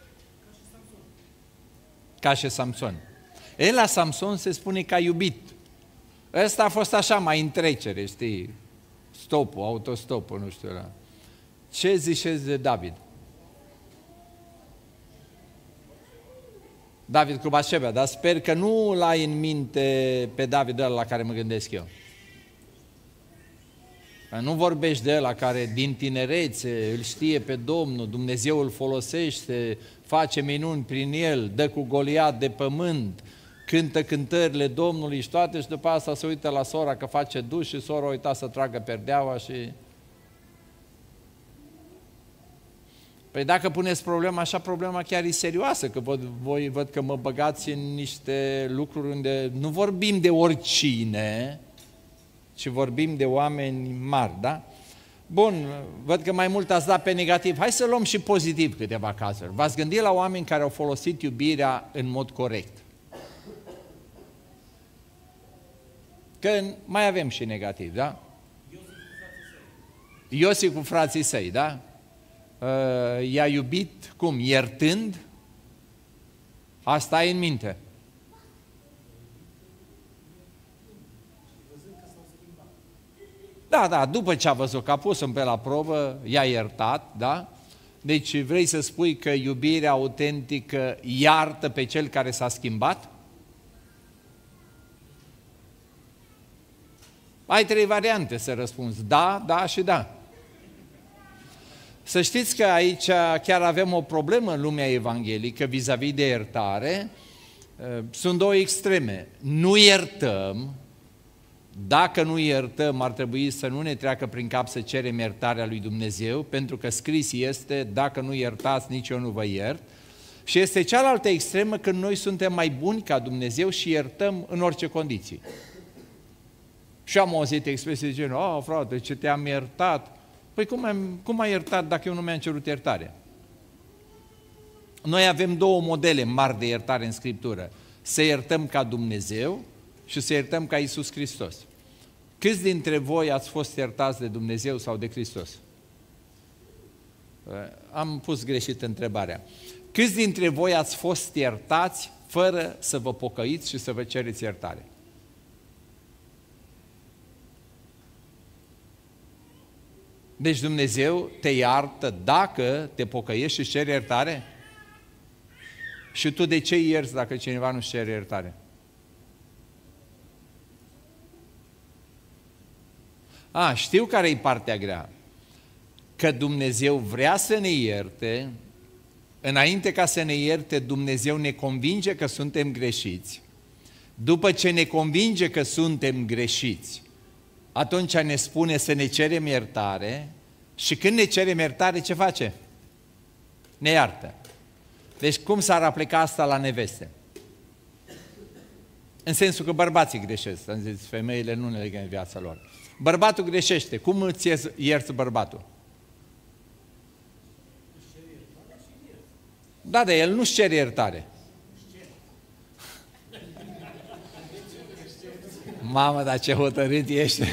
A: Ca și Samson. El la Samson se spune că a iubit. Ăsta a fost așa mai în trecere, știi? Stopul, autostopul, nu știu. Ce ziceți de David? David cu Bașeba, dar sper că nu l-ai în minte pe David ăla la care mă gândesc eu. Nu vorbești de ăla care din tinerețe îl știe pe Domnul, Dumnezeu îl folosește, face minuni prin el, dă cu Goliat de pământ, cântă cântările Domnului și toate, și după asta se uită la sora că face duș și sora uita să tragă perdeaua și... Păi dacă puneți problema așa, problema chiar e serioasă, că voi văd că mă băgați în niște lucruri unde nu vorbim de oricine, ci vorbim de oameni mari, da? Bun, văd că mai mult ați dat pe negativ. Hai să luăm și pozitiv câteva cazuri. V-ați gândit la oameni care au folosit iubirea în mod corect? Că mai avem și negativ, da? Iosif cu frații săi, da? I-a iubit, cum? Iertând? Asta ai în minte. Da, după ce a văzut că a pus pe la probă, i-a iertat, da? Deci vrei să spui că iubirea autentică iartă pe cel care s-a schimbat? Ai 3 variante să răspunzi, da și da. Să știți că aici chiar avem o problemă în lumea evanghelică vis-a-vis de iertare. Sunt 2 extreme. Nu iertăm. Dacă nu iertăm, ar trebui să nu ne treacă prin cap să cerem iertarea lui Dumnezeu, pentru că scris este, dacă nu iertați, nici eu nu vă iert. Și este cealaltă extremă când noi suntem mai buni ca Dumnezeu și iertăm în orice condiții. Și am auzit expresii de genul, frate, ce te-am iertat. Păi cum ai iertat dacă eu nu mi-am cerut iertare? Noi avem 2 modele mari de iertare în Scriptură. Să iertăm ca Dumnezeu și să iertăm ca Iisus Hristos. Câți dintre voi ați fost iertați de Dumnezeu sau de Hristos? Am pus greșit întrebarea. Câți dintre voi ați fost iertați fără să vă pocăiți și să vă cereți iertare? Deci Dumnezeu te iartă dacă te pocăiești și ceri iertare? Și tu de ce ierți dacă cineva nu-și cere iertare? Știu care e partea grea. Că Dumnezeu vrea să ne ierte, înainte ca să ne ierte, Dumnezeu ne convinge că suntem greșiți. După ce ne convinge că suntem greșiți, atunci ne spune să ne cerem iertare și când ne cerem iertare, ce face? Ne iartă. Deci cum s-ar aplica asta la neveste? În sensul că bărbații greșesc, am zis, femeile nu ne legă în viața lor. Bărbatul greșește, cum îți ierți bărbatul? Da, dar el nu-și cere iertare. Mamă, dar ce hotărât ești!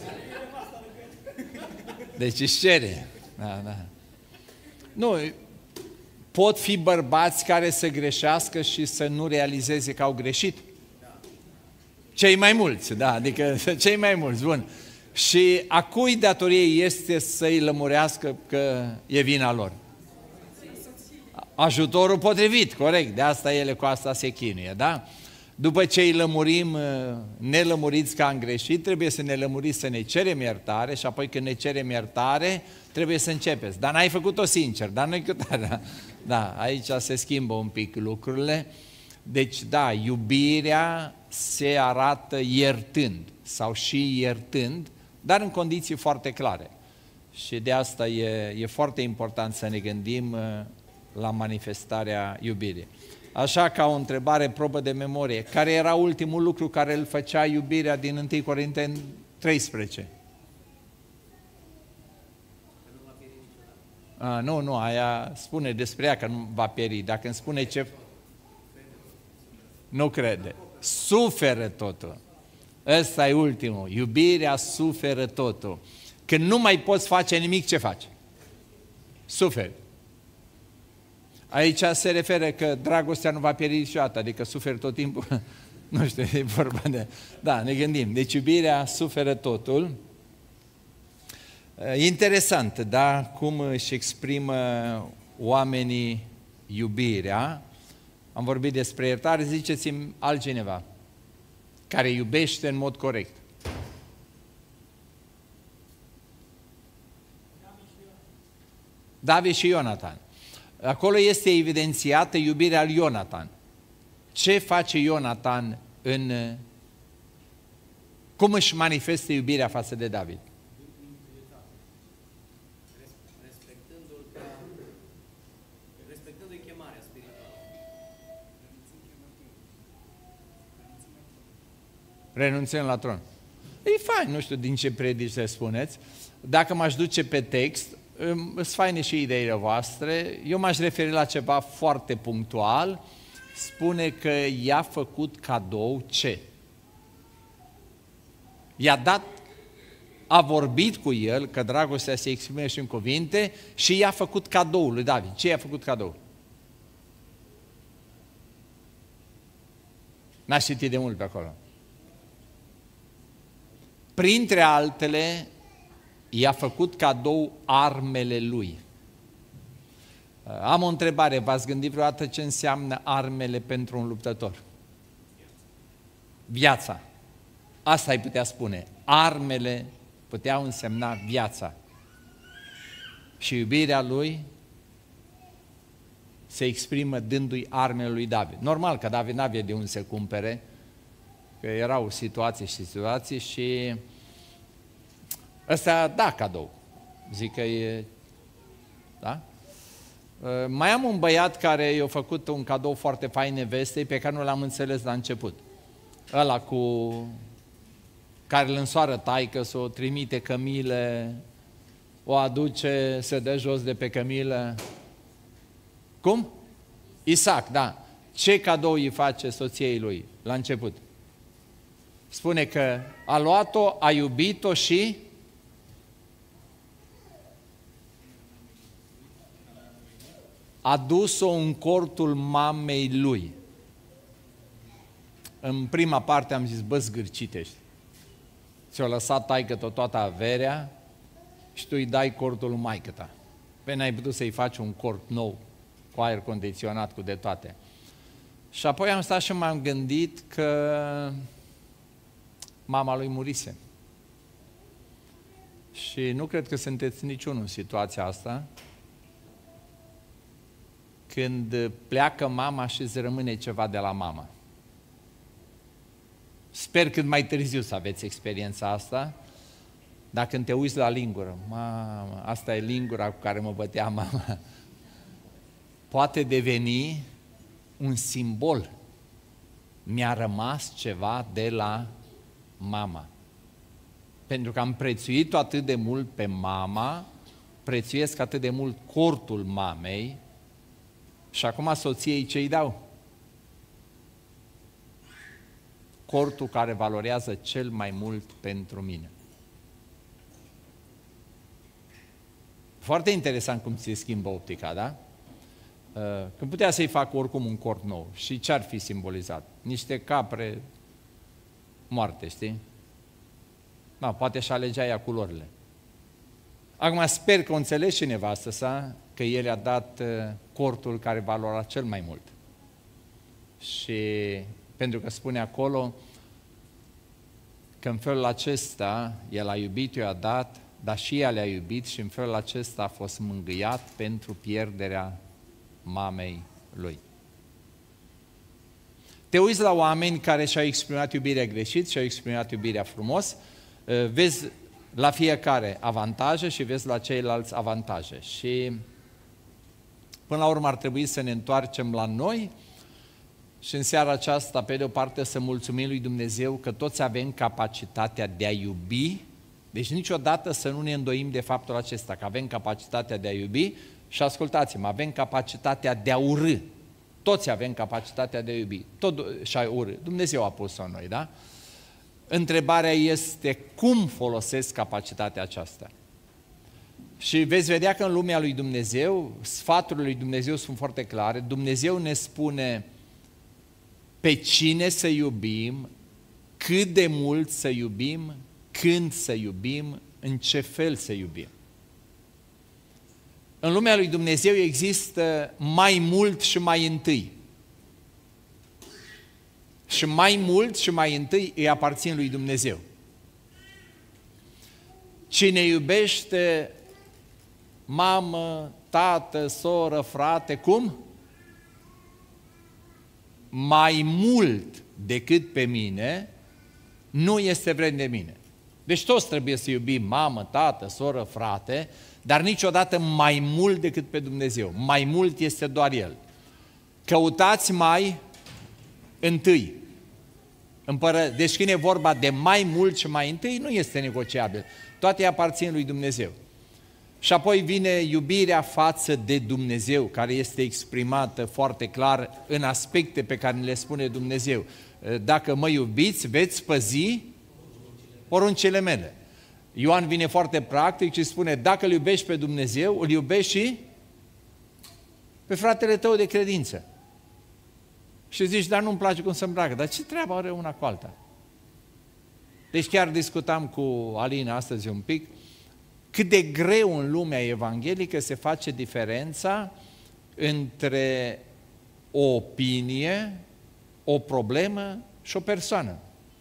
A: Deci își cere. Da. Nu, pot fi bărbați care să greșească și să nu realizeze că au greșit. Cei mai mulți, da, adică cei mai mulți, bun. Și a cui datorie este să-i lămurească că e vina lor? Ajutorul potrivit, corect, de asta ele cu asta se chinuie, da? După ce îi lămurim nelămuriți că am greșit, trebuie să ne lămuriți să ne cerem iertare și apoi când ne cerem iertare, trebuie să începeți. Dar n-ai făcut-o sincer, dar nu-i cât are. Da, aici se schimbă un pic lucrurile. Deci, da, iubirea se arată iertând sau și iertând, dar în condiții foarte clare. Și de asta e foarte important să ne gândim la manifestarea iubirii. Așa, ca o întrebare, probă de memorie, care era ultimul lucru care îl făcea iubirea din 1 Corinteni 13? Nu, aia spune despre ea că nu va pieri. Dacă îmi spune ce... Nu crede. Suferă totul. Ăsta e ultimul. Iubirea suferă totul. Când nu mai poți face nimic, ce faci? Suferi. Aici se referă că dragostea nu va pieri niciodată, adică suferi tot timpul. Nu știu, e vorba de... Da, ne gândim. Deci iubirea suferă totul. Interesant, da? Cum își exprimă oamenii iubirea. Am vorbit despre iertare, ziceți-mi altcineva care iubește în mod corect. David și Ionatan. Acolo este evidențiată iubirea lui Ionatan. Ce face Ionatan cum își manifestă iubirea față de David?
C: Respectându-i chemarea spirituală.
A: Renunțând la tron. E fain, nu știu din ce predici să spuneți. Dacă m-aș duce pe text, sunt faine și ideile voastre. Eu m-aș referi la ceva foarte punctual. Spune că i-a făcut cadou ce? I-a dat a vorbit cu el, că dragostea se exprime și în cuvinte, și i-a făcut cadou lui David. Ce i-a făcut cadou? N-a citit de mult pe acolo. Printre altele, i-a făcut cadou armele lui. Am o întrebare, v-ați gândit vreodată ce înseamnă armele pentru un luptător? Viața. Asta ai putea spune. Armele puteau însemna viața. Și iubirea lui se exprimă dându-i armele lui David. Normal că David n-avea de unde să cumpere, că erau situații și ăsta da cadou. Zic că e... Da? Mai am un băiat care i-a făcut un cadou foarte fain nevestei pe care nu l-am înțeles la început. Ăla cu care îl însoară taică, să o trimite cămile, o aduce, se dă jos de pe cămilă. Cum? Isaac, da. Ce cadou îi face soției lui la început? Spune că a luat-o, a iubit-o și a dus-o în cortul mamei lui. În prima parte am zis, bă, zgârcitești. Ți-o lăsat taică-tă toată averea și tu îi dai cortul lui maică-ta. Păi n-ai putut să-i faci un cort nou, cu aer condiționat, cu de toate. Și apoi am stat și m-am gândit că mama lui murise. Și nu cred că sunteți niciunul în situația asta, când pleacă mama și îți rămâne ceva de la mama. Sper cât mai târziu să aveți experiența asta, dar când te uiți la lingură, mamă, asta e lingura cu care mă bătea mama, poate deveni un simbol. Mi-a rămas ceva de la mama. Pentru că am prețuit-o atât de mult pe mama, prețuiesc atât de mult cortul mamei și acum soției ce-i dau? Cortul care valorează cel mai mult pentru mine. Foarte interesant cum se schimbă optica, da? Când putea să-i fac oricum un cort nou. Și ce-ar fi simbolizat? Niște capre moarte, știi? Da, poate și alegea ea culorile. Acum sper că o înțelegi și nevastă sa că el a dat cortul care valora cel mai mult. Și pentru că spune acolo că în felul acesta el a iubit, i-a dat, dar și ea le-a iubit și în felul acesta a fost mângâiat pentru pierderea mamei lui. Te uiți la oameni care și-au exprimat iubirea greșit, și-au exprimat iubirea frumos, vezi la fiecare avantaje și vezi la ceilalți avantaje. Și până la urmă ar trebui să ne întoarcem la noi și în seara aceasta, pe de o parte, să mulțumim lui Dumnezeu că toți avem capacitatea de a iubi, deci niciodată să nu ne îndoim de faptul acesta, că avem capacitatea de a iubi și ascultați-mă, avem capacitatea de a urâ. Toți avem capacitatea de a iubi și a urâ. Dumnezeu a pus-o în noi, da? Întrebarea este cum folosesc capacitatea aceasta. Și veți vedea că în lumea lui Dumnezeu, sfaturile lui Dumnezeu sunt foarte clare. Dumnezeu ne spune pe cine să iubim, cât de mult să iubim, când să iubim, în ce fel să iubim. În lumea lui Dumnezeu există mai mult și mai întâi. Și mai mult și mai întâi îi aparțin lui Dumnezeu. Cine iubește mamă, tată, soră, frate, cum? Mai mult decât pe mine, nu este vrednic de mine. Deci toți trebuie să iubim mamă, tată, soră, frate, dar niciodată mai mult decât pe Dumnezeu. Mai mult este doar El. Căutați mai întâi. Deci când e vorba de mai mult și mai întâi, nu este negociabil. Toate aparțin lui Dumnezeu. Și apoi vine iubirea față de Dumnezeu, care este exprimată foarte clar în aspecte pe care le spune Dumnezeu. Dacă mă iubiți, veți păzi poruncile mele. Ioan vine foarte practic și spune, dacă îl iubești pe Dumnezeu, îl iubești și pe fratele tău de credință. Și zici, dar nu-mi place cum se îmbracă. Dar ce treabă are una cu alta? Deci chiar discutam cu Alina astăzi un pic, cât de greu în lumea evanghelică se face diferența între o opinie, o problemă și o persoană.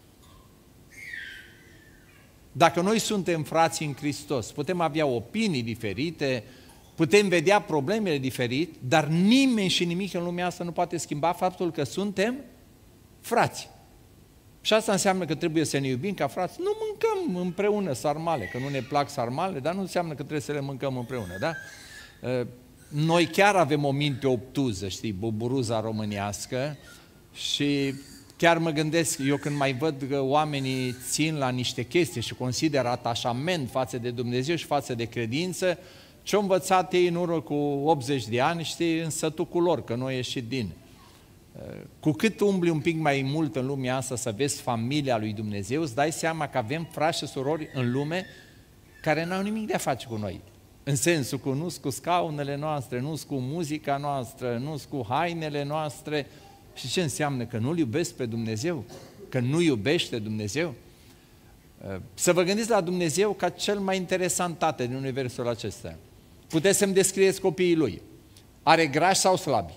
A: Dacă noi suntem frați în Hristos, putem avea opinii diferite, putem vedea problemele diferit, dar nimeni și nimic în lumea asta nu poate schimba faptul că suntem frați. Și asta înseamnă că trebuie să ne iubim ca frați. Nu mâncăm împreună sarmale, că nu ne plac sarmale, dar nu înseamnă că trebuie să le mâncăm împreună, da? Noi chiar avem o minte obtuză, știi, buburuza românească, și chiar mă gândesc, eu când mai văd că oamenii țin la niște chestii și consideră atașament față de Dumnezeu și față de credință, ce-au învățat ei în urmă cu 80 de ani, știi, în sătucul lor, că nu a ieșit din. Cu cât umbli un pic mai mult în lumea asta să vezi familia lui Dumnezeu, îți dai seama că avem frați și surori în lume care n-au nimic de a face cu noi. În sensul că nu-s cu scaunele noastre, nu-s cu muzica noastră, nu-s cu hainele noastre. Și ce înseamnă? Că nu-L iubesc pe Dumnezeu? Că nu iubește Dumnezeu? Să vă gândiți la Dumnezeu ca cel mai interesant tată din universul acesta. Puteți să-mi descrieți copiii Lui. Are grași sau slabi?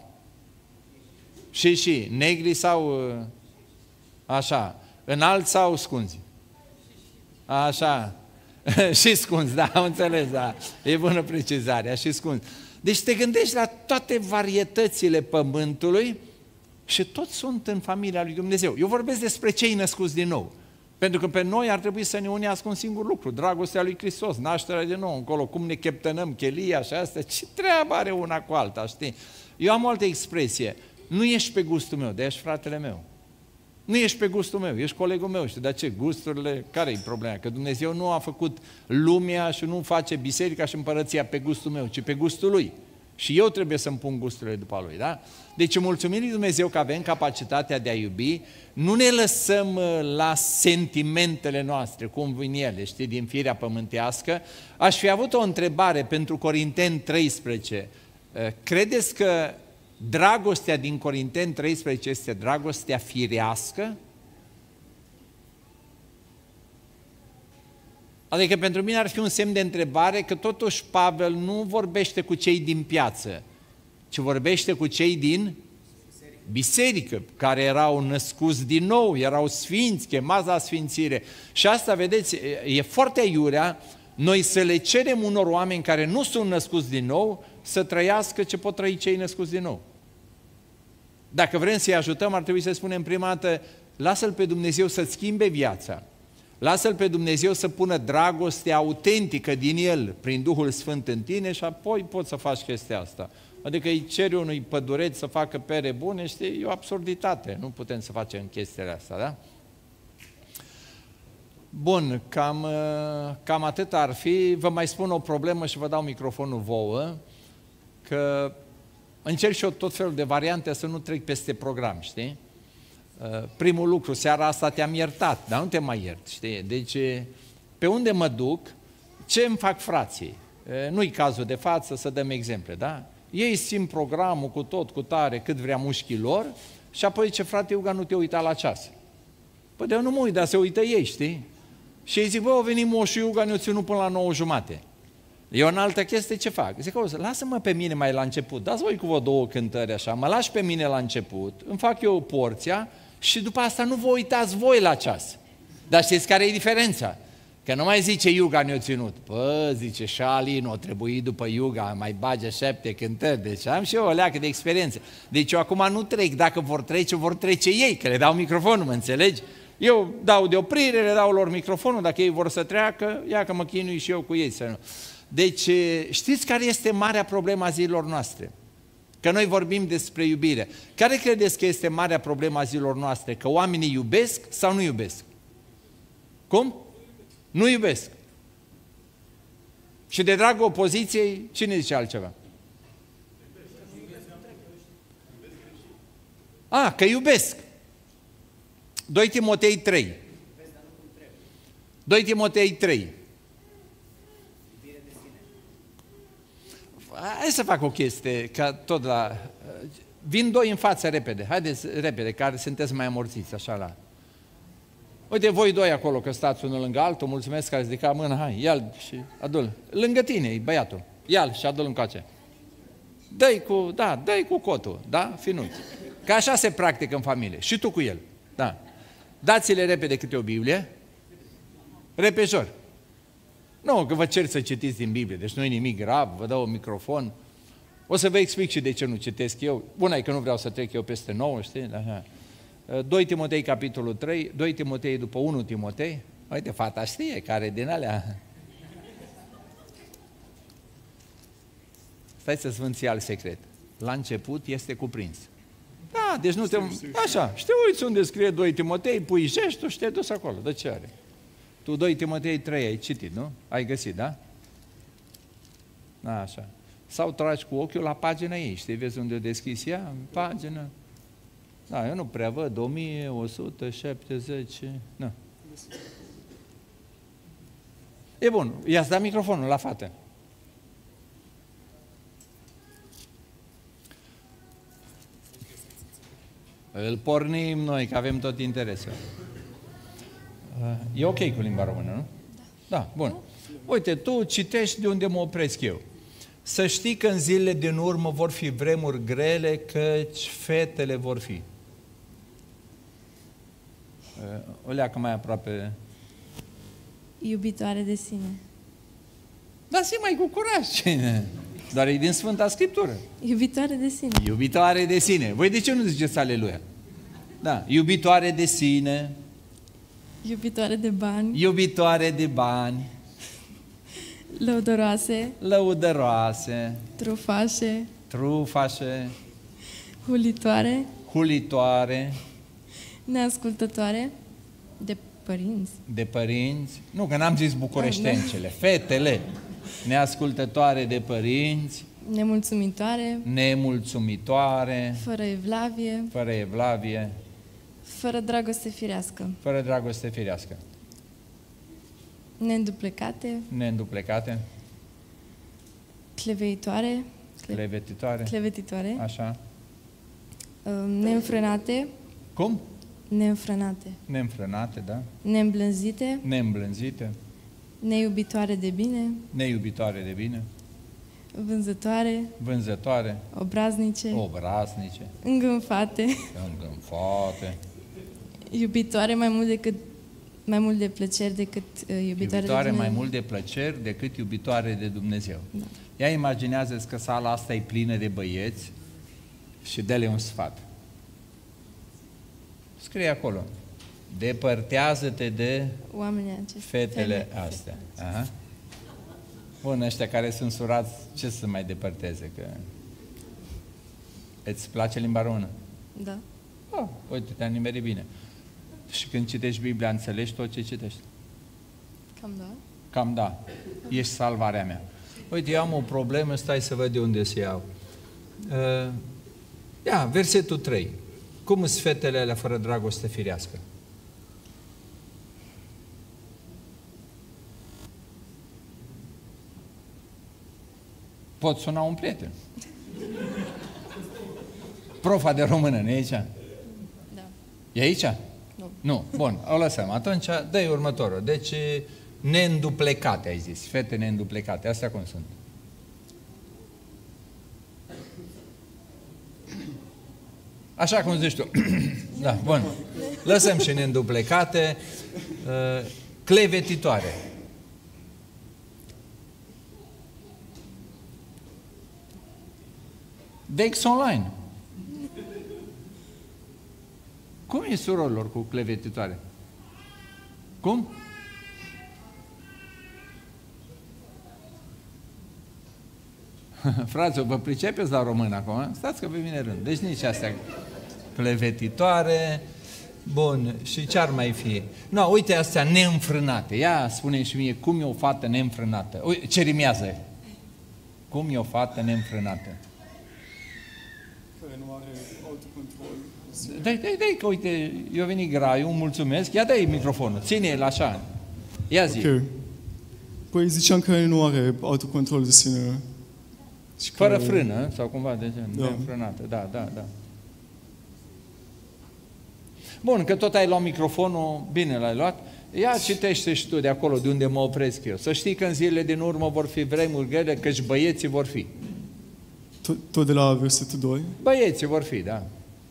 A: Și, negri sau așa, înalți sau scunzi? Așa, și scunzi, da, am înțeles, da, e bună precizarea, și scunzi. Deci te gândești la toate varietățile pământului și toți sunt în familia lui Dumnezeu. Eu vorbesc despre cei născuți din nou, pentru că pe noi ar trebui să ne unească un singur lucru, dragostea lui Hristos, nașterea de nou, încolo, cum ne cheptănăm chelia și astea, ce treabă are una cu alta, știi? Eu am o altă expresie, nu ești pe gustul meu, dar ești fratele meu. Nu ești pe gustul meu, ești colegul meu. Știi, dar ce? Gusturile, care-i problema? Că Dumnezeu nu a făcut lumea și nu face biserica și împărăția pe gustul meu, ci pe gustul Lui. Și eu trebuie să-mi pun gusturile după Lui, da? Deci mulțumim lui Dumnezeu că avem capacitatea de a iubi, nu ne lăsăm la sentimentele noastre, cum vin ele, știi, din firea pământească. Aș fi avut o întrebare pentru Corinteni 13. Credeți că dragostea din Corinteni 13 este dragostea firească? Adică pentru mine ar fi un semn de întrebare că totuși Pavel nu vorbește cu cei din piață, ci vorbește cu cei din biserică, care erau născuți din nou, erau sfinți, chemați la sfințire. Și asta, vedeți, e foarte aiurea noi să le cerem unor oameni care nu sunt născuți din nou să trăiască ce pot trăi cei născuți din nou. Dacă vrem să-i ajutăm, ar trebui să spunem prima dată, lasă-L pe Dumnezeu să-ți schimbe viața. Lasă-L pe Dumnezeu să pună dragoste autentică din El, prin Duhul Sfânt în tine și apoi poți să faci chestia asta. Adică îi ceri unui pădureț să facă pere bune, știi, e o absurditate. Nu putem să facem chestiile astea, da? Bun, cam atât ar fi. Vă mai spun o problemă și vă dau microfonul vouă, că încerc și eu tot felul de variante să nu trec peste program, știi? Primul lucru, seara asta te-am iertat, dar nu te mai iert, știi? Deci, pe unde mă duc, ce îmi fac frații? Nu-i cazul de față, să dăm exemple, da? Ei simt programul cu tot, cu tare, cât vrea mușchii lor și apoi ce frate Iuga, nu te uita la ceas. Păi de eu nu mă uit, dar se uită ei, știi? Și ei zic, bă, o venit moșul Iuga, ne-o ținut până la 9:30. Eu în altă chestie ce fac? Zic, lasă-mă pe mine mai la început, dați voi cu vă 2 cântări așa, mă lași pe mine la început, îmi fac eu porția și după asta nu vă uitați voi la ceas. Dar știți care e diferența? Că nu mai zice Iuga ne-o ținut. Pă, zice, și Alin o trebuie după Iuga, mai bage 7 cântări, deci am și eu o leacă de experiență. Deci eu acum nu trec, dacă vor trece ei, că le dau microfonul, mă înțelegi? Eu dau de oprire, le dau lor microfonul, dacă ei vor să treacă, ia că mă chinui și eu cu ei. Să nu. Deci știți care este marea problemă a zilor noastre? Că noi vorbim despre iubire. Care credeți că este marea problemă a zilor noastre? Că oamenii iubesc sau nu iubesc? Cum? Nu iubesc. Și de dragul opoziției, cine zice altceva? Că iubesc. 2 Timotei 3. 2 Timotei 3. hai să fac o chestie, ca tot la... Vin doi în față repede, haideți repede, care sunteți mai amorțiți, așa la... Uite, voi doi acolo, că stați unul lângă altul, mulțumesc că ați ridicat mâna, hai, ia-l și adu-l. Lângă tine e băiatul, ia-l și adu-l încoace. Dă-i cu cotul, da, finuț. Că așa se practică în familie, și tu cu el, da. Dați-le repede câte o Biblie, repejor. Nu, că vă cer să citiți din Biblie, deci nu e nimic grav, vă dau un microfon. O să vă explic și de ce nu citesc eu. Una e că nu vreau să trec eu peste 9, știi? Așa. 2 Timotei, capitolul 3, 2 Timotei după 1 Timotei. Uite, fata știe care din alea. Stai să-ți vând ție alt secret. La început este cuprins. Da, deci nu te... Așa, și te uiți unde scrie 2 Timotei, pui gestul și te-ai dus acolo. De ce are? Tu 2 Timotei 3 ai citit, nu? Ai găsit, da? Da, așa. Sau tragi cu ochiul la pagina ei, știi, vezi unde o deschis ea, în pagină. Da, eu nu prea văd, 1170, nu. E bun, i-ați dat microfonul la fată. Îl pornim noi, că avem tot interesul. E ok cu limba română, nu? Da, bun. Uite, tu citești de unde mă opresc eu. Să știi că în zilele din urmă vor fi vremuri grele, căci fetele vor fi. O leacă mai aproape.
D: Iubitoare de sine.
A: Da, zi mai cu curaj. Doar e din Sfânta Scriptură.
D: Iubitoare de sine.
A: Iubitoare de sine. Voi de ce nu ziceți aleluia? Da, iubitoare de sine.
D: Iubitoare de bani.
A: Iubitoare de bani.
D: Lăudăroase.
A: Lăudăroase.
D: Trufașe.
A: Trufașe.
D: Hulitoare.
A: Hulitoare.
D: Neascultătoare. De părinți.
A: De părinți. Nu, că n-am zis bucureștencele. Fetele. Neascultătoare de părinți.
D: Nemulțumitoare.
A: Nemulțumitoare.
D: Fără evlavie.
A: Fără evlavie.
D: Fără dragoste firească.
A: Fără dragoste firească.
D: Neînduplecate.
A: Neînduplecate.
D: Cleveitoare.
A: Clevetitoare.
D: Clevetitoare.
A: Așa.
D: Neînfrânate.
A: Cum?
D: Neînfrânate.
A: Neînfrânate, da.
D: Neîmblânzite.
A: Neîmblânzite.
D: Neiubitoare de bine.
A: Neiubitoare de bine.
D: Vânzătoare.
A: Vânzătoare.
D: Obraznice.
A: Obraznice.
D: Îngânfate.
A: Îngânfate.
D: Iubitoare mai mult de plăceri decât iubitoare de
A: mai
D: Dumnezeu.
A: mult de plăceri decât iubitoare de Dumnezeu.
D: Da.
A: Ia imaginează-ți că sala asta e plină de băieți și dă-le un sfat. Scrie acolo. Depărtează-te de
D: Oamenii aceștia.
A: fetele astea. Aha. Bun, ăștia care sunt surați, ce să mai depărteze? Că... Îți place limba română?
D: Da.
A: Oh, uite, te-am nimerit bine. Și când citești Biblia, înțelegi tot ce citești?
D: Cam da.
A: Cam da. Ești salvarea mea. Uite, eu am o problemă, stai să văd de unde să iau. Ia, versetul 3. Cum sunt fetele alea fără dragoste firească? Pot suna un prieten. Profa de română, nu e aici?
D: Da.
A: E aici?
D: Nu.
A: Nu. Bun, o lăsăm. Atunci, dă-i următorul. Deci, neînduplecate, ai zis. Fete neînduplecate. Astea cum sunt? Așa cum zici tu. Da, bun. Lăsăm și neînduplecate. Clevetitoare. Dex online. Cum e surorilor cu clevetitoare? Cum? Fraților, vă pricepeți la român acum? Stați că pe mine rând. Deci nici astea clevetitoare. Bun, și ce ar mai fi? No, uite astea neînfrânate. Ia spune și mie, cum e o fată neînfrânată? Uite, ce rimează? Cum e o fată neînfrânată?
E: Care nu are autocontrol.
A: Dai, că uite, eu venit graiul, mulțumesc. Ia dai microfonul, ține-l așa. Ia zi.
E: Ok. Păi ziceam că nu are autocontrol de sine. Și
A: Fără
E: care-
A: frână, sau cumva de gen,
E: Da.
A: neînfrânată, da. Bun, că tot ai luat microfonul, bine l-ai luat, ia citește și tu de acolo, de unde mă opresc eu. Să știi că în zilele din urmă vor fi vremuri grele, căci băieții vor fi.
E: Tot de la versetul 2.
A: Băieții vor fi, da.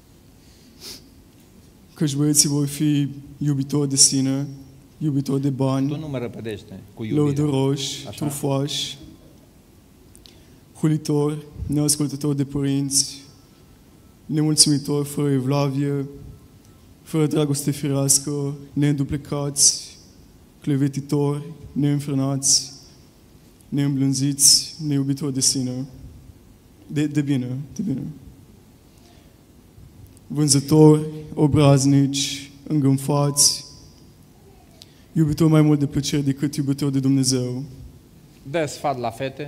E: Căci băieții vor fi iubitori de sine, iubitori de
A: Tu
E: bani,
A: nu mă răpădește cu iubirea.
E: lăudăroși,
A: Așa.
E: trufași, hulitori, neascultători de părinți, nemulțumitori, fără evlavie, fără dragoste firească, neînduplecați, clevetitori, neînfrânați, neîmblânziți, neiubitori de sine, de bine. Vânzători, obraznici, îngânfați, iubitori mai mult de plăcere decât iubitori de Dumnezeu.
A: Dă sfat la fete.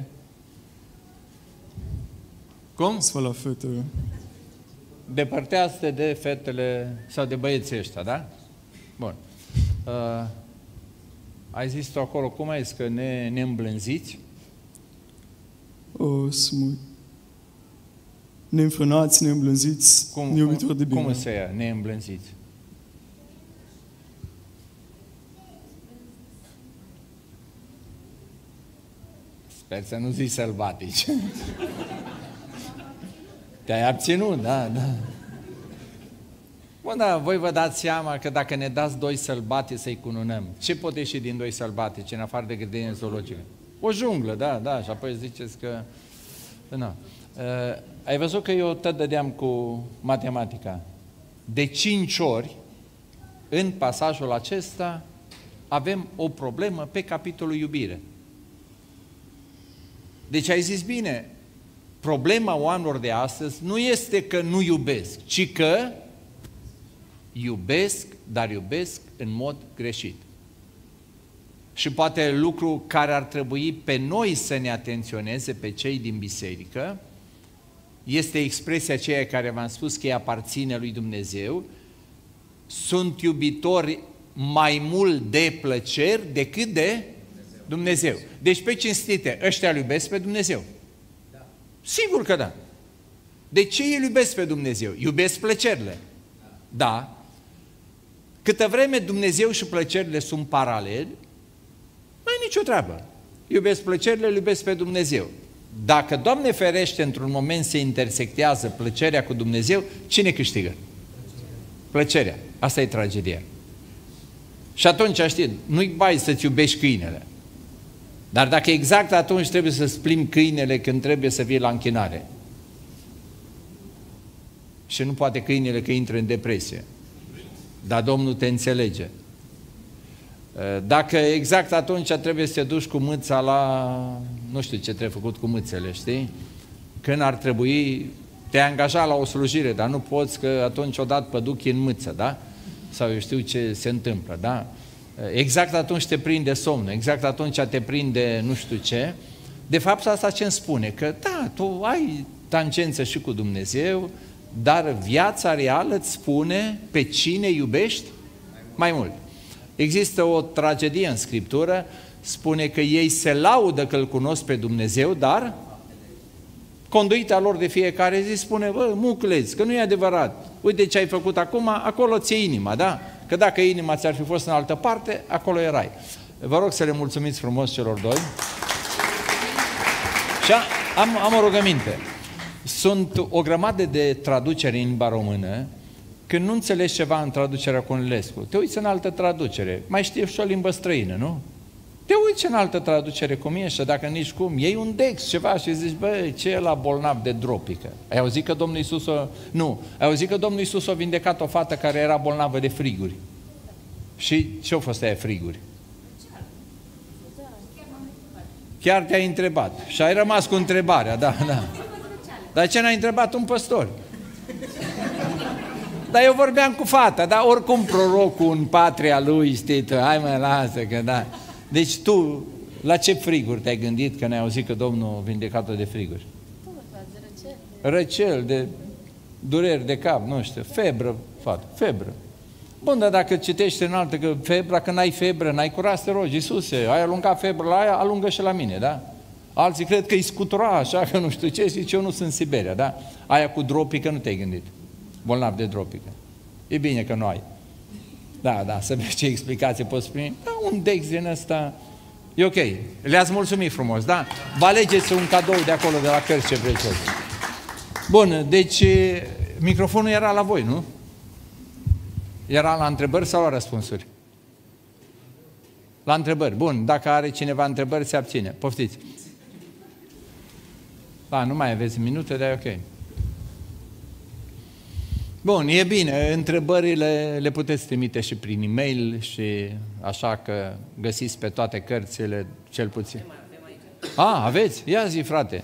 A: Cum?
E: Sfat la fete.
A: Depărtează-te de fetele sau de băieții ăștia, da? Bun. Ai zis tu acolo, cum ai zis, că ne îmblânziți?
E: Neînfrânați, neîmblânziți, neiubitori de bine.
A: Cum se ia, neîmblânziți? Sper să nu zici sălbatici. Te-ai abținut, da. Bun, da, voi vă dați seama că dacă ne dați 2 sălbatici să-i cununăm, ce pot ieși din 2 sălbatici în afară de grădini zoologice? O junglă, da, și apoi ziceți că... Nu. Ai văzut că eu tot dădeam cu matematica. De 5 ori, în pasajul acesta, avem o problemă pe capitolul iubire. Deci ai zis bine, problema oamenilor de astăzi nu este că nu iubesc, ci că iubesc, dar iubesc în mod greșit. Și poate lucru care ar trebui pe noi să ne atenționeze, pe cei din biserică, este expresia aceea care v-am spus că îi aparține lui Dumnezeu, sunt iubitori mai mult de plăceri decât de Dumnezeu. Deci pe cinstite, ăștia îl iubesc pe Dumnezeu. Da. Sigur că da. De ce îl iubesc pe Dumnezeu? Iubesc plăcerile. Da. Câtă vreme Dumnezeu și plăcerile sunt paraleli, nu ai nicio treabă. Iubesc plăcerile, îl iubesc pe Dumnezeu. Dacă, Doamne ferește, într-un moment se intersectează plăcerea cu Dumnezeu, cine câștigă? Plăcerea. Asta e tragedia. Și atunci, știi, nu-i bai să-ți iubești câinele. Dar dacă exact atunci trebuie să-ți plimbi câinele când trebuie să vii la închinare. Și nu poate câinele că intră în depresie. Dar Domnul te înțelege. Dacă exact atunci trebuie să te duci cu mâța la... Nu știu ce trebuie făcut cu mâțele, știi? Când ar trebui... Te-ai angajat la o slujire, dar nu poți că atunci o dat păduchi în mâță, da? Sau eu știu ce se întâmplă, da? Exact atunci te prinde somnul, exact atunci te prinde nu știu ce. De fapt, asta ce îmi spune? Că da, tu ai tangență și cu Dumnezeu, dar viața reală îți spune pe cine iubești mai mult. Există o tragedie în Scriptură, spune că ei se laudă că îl cunosc pe Dumnezeu, dar conduita lor de fiecare zi spune, bă, mucleți, că nu e adevărat. Uite ce ai făcut acum, acolo ți-e inima, da? Că dacă inima ți-ar fi fost în altă parte, acolo erai. Vă rog să le mulțumiți frumos celor doi. Și am o rugăminte. Sunt o grămadă de traduceri în limba română. Când nu înțelegi ceva în traducerea Cornilescu, te uiți în altă traducere. Mai știi și o limbă străină, nu? Te uiți în altă traducere cum e și dacă nici cum, iei un dex, ceva și zici, bă, ce e la bolnav de dropică? Ai auzit că Domnul Iisus ai auzit că Domnul Iisus a vindecat o fată care era bolnavă de friguri. Și ce-au fost aia friguri? Chiar te-ai întrebat. Și ai rămas cu întrebarea, da. Dar ce n-ai întrebat un păstor? Dar eu vorbeam cu fata, dar oricum prorocul în patria lui, știi tu, hai mă, lasă că da. Deci tu, la ce friguri te-ai gândit că ne-ai auzit că Domnul a vindecat-o de friguri? Răcel, de dureri de cap, nu știu, febră, fată, febră. Bun, dar dacă citești în altă că febra, că n-ai febră, n-ai curaj să te rogi, Iisuse, ai alungat febră la aia, alungă și la mine, da? Alții cred că îi scutura așa, că nu știu ce, zice, eu nu sunt Siberia, da? Aia cu dropică nu te-ai gândit. Bolnav de dropică. E bine că nu ai. Da, să vezi ce explicație poți primi. Da, un Dex din ăsta, e ok. Le-ați mulțumit frumos, da? Vă alegeți un cadou de acolo, de la cărți, ce vreți. Bun, deci microfonul era la voi, nu? Era la întrebări sau la răspunsuri? La întrebări. Bun, dacă are cineva întrebări, se abține. Poftiți. Da, nu mai aveți minute, dar e ok. Bun, e bine, întrebările le puteți trimite și prin e-mail și așa că găsiți pe toate cărțile, cel puțin. Aveți? Ia zi, frate.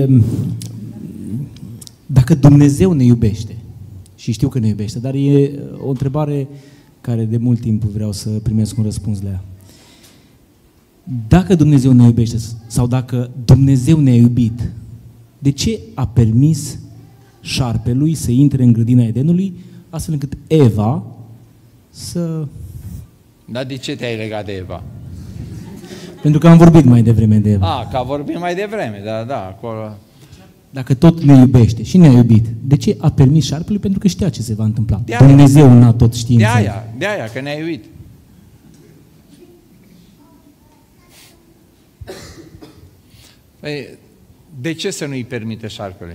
F: Dacă Dumnezeu ne iubește, și știu că ne iubește, dar e o întrebare care de mult timp vreau să primesc un răspuns la ea. Dacă Dumnezeu ne iubește sau dacă Dumnezeu ne-a iubit, de ce a permis șarpelui să intre în grădina Edenului, astfel încât Eva să...
A: Dar de ce te-ai legat de Eva?
F: Pentru că am vorbit mai devreme de Eva.
A: Că a vorbit mai devreme, da, acolo...
F: Dacă tot ne iubește și ne-a iubit, de ce a permis șarpelui? Pentru că știa ce se va întâmpla.
A: De-aia.
F: Dumnezeu n-a tot știință.
A: De aia, că ne-a iubit. Păi, de ce să nu-i permite șarpelui?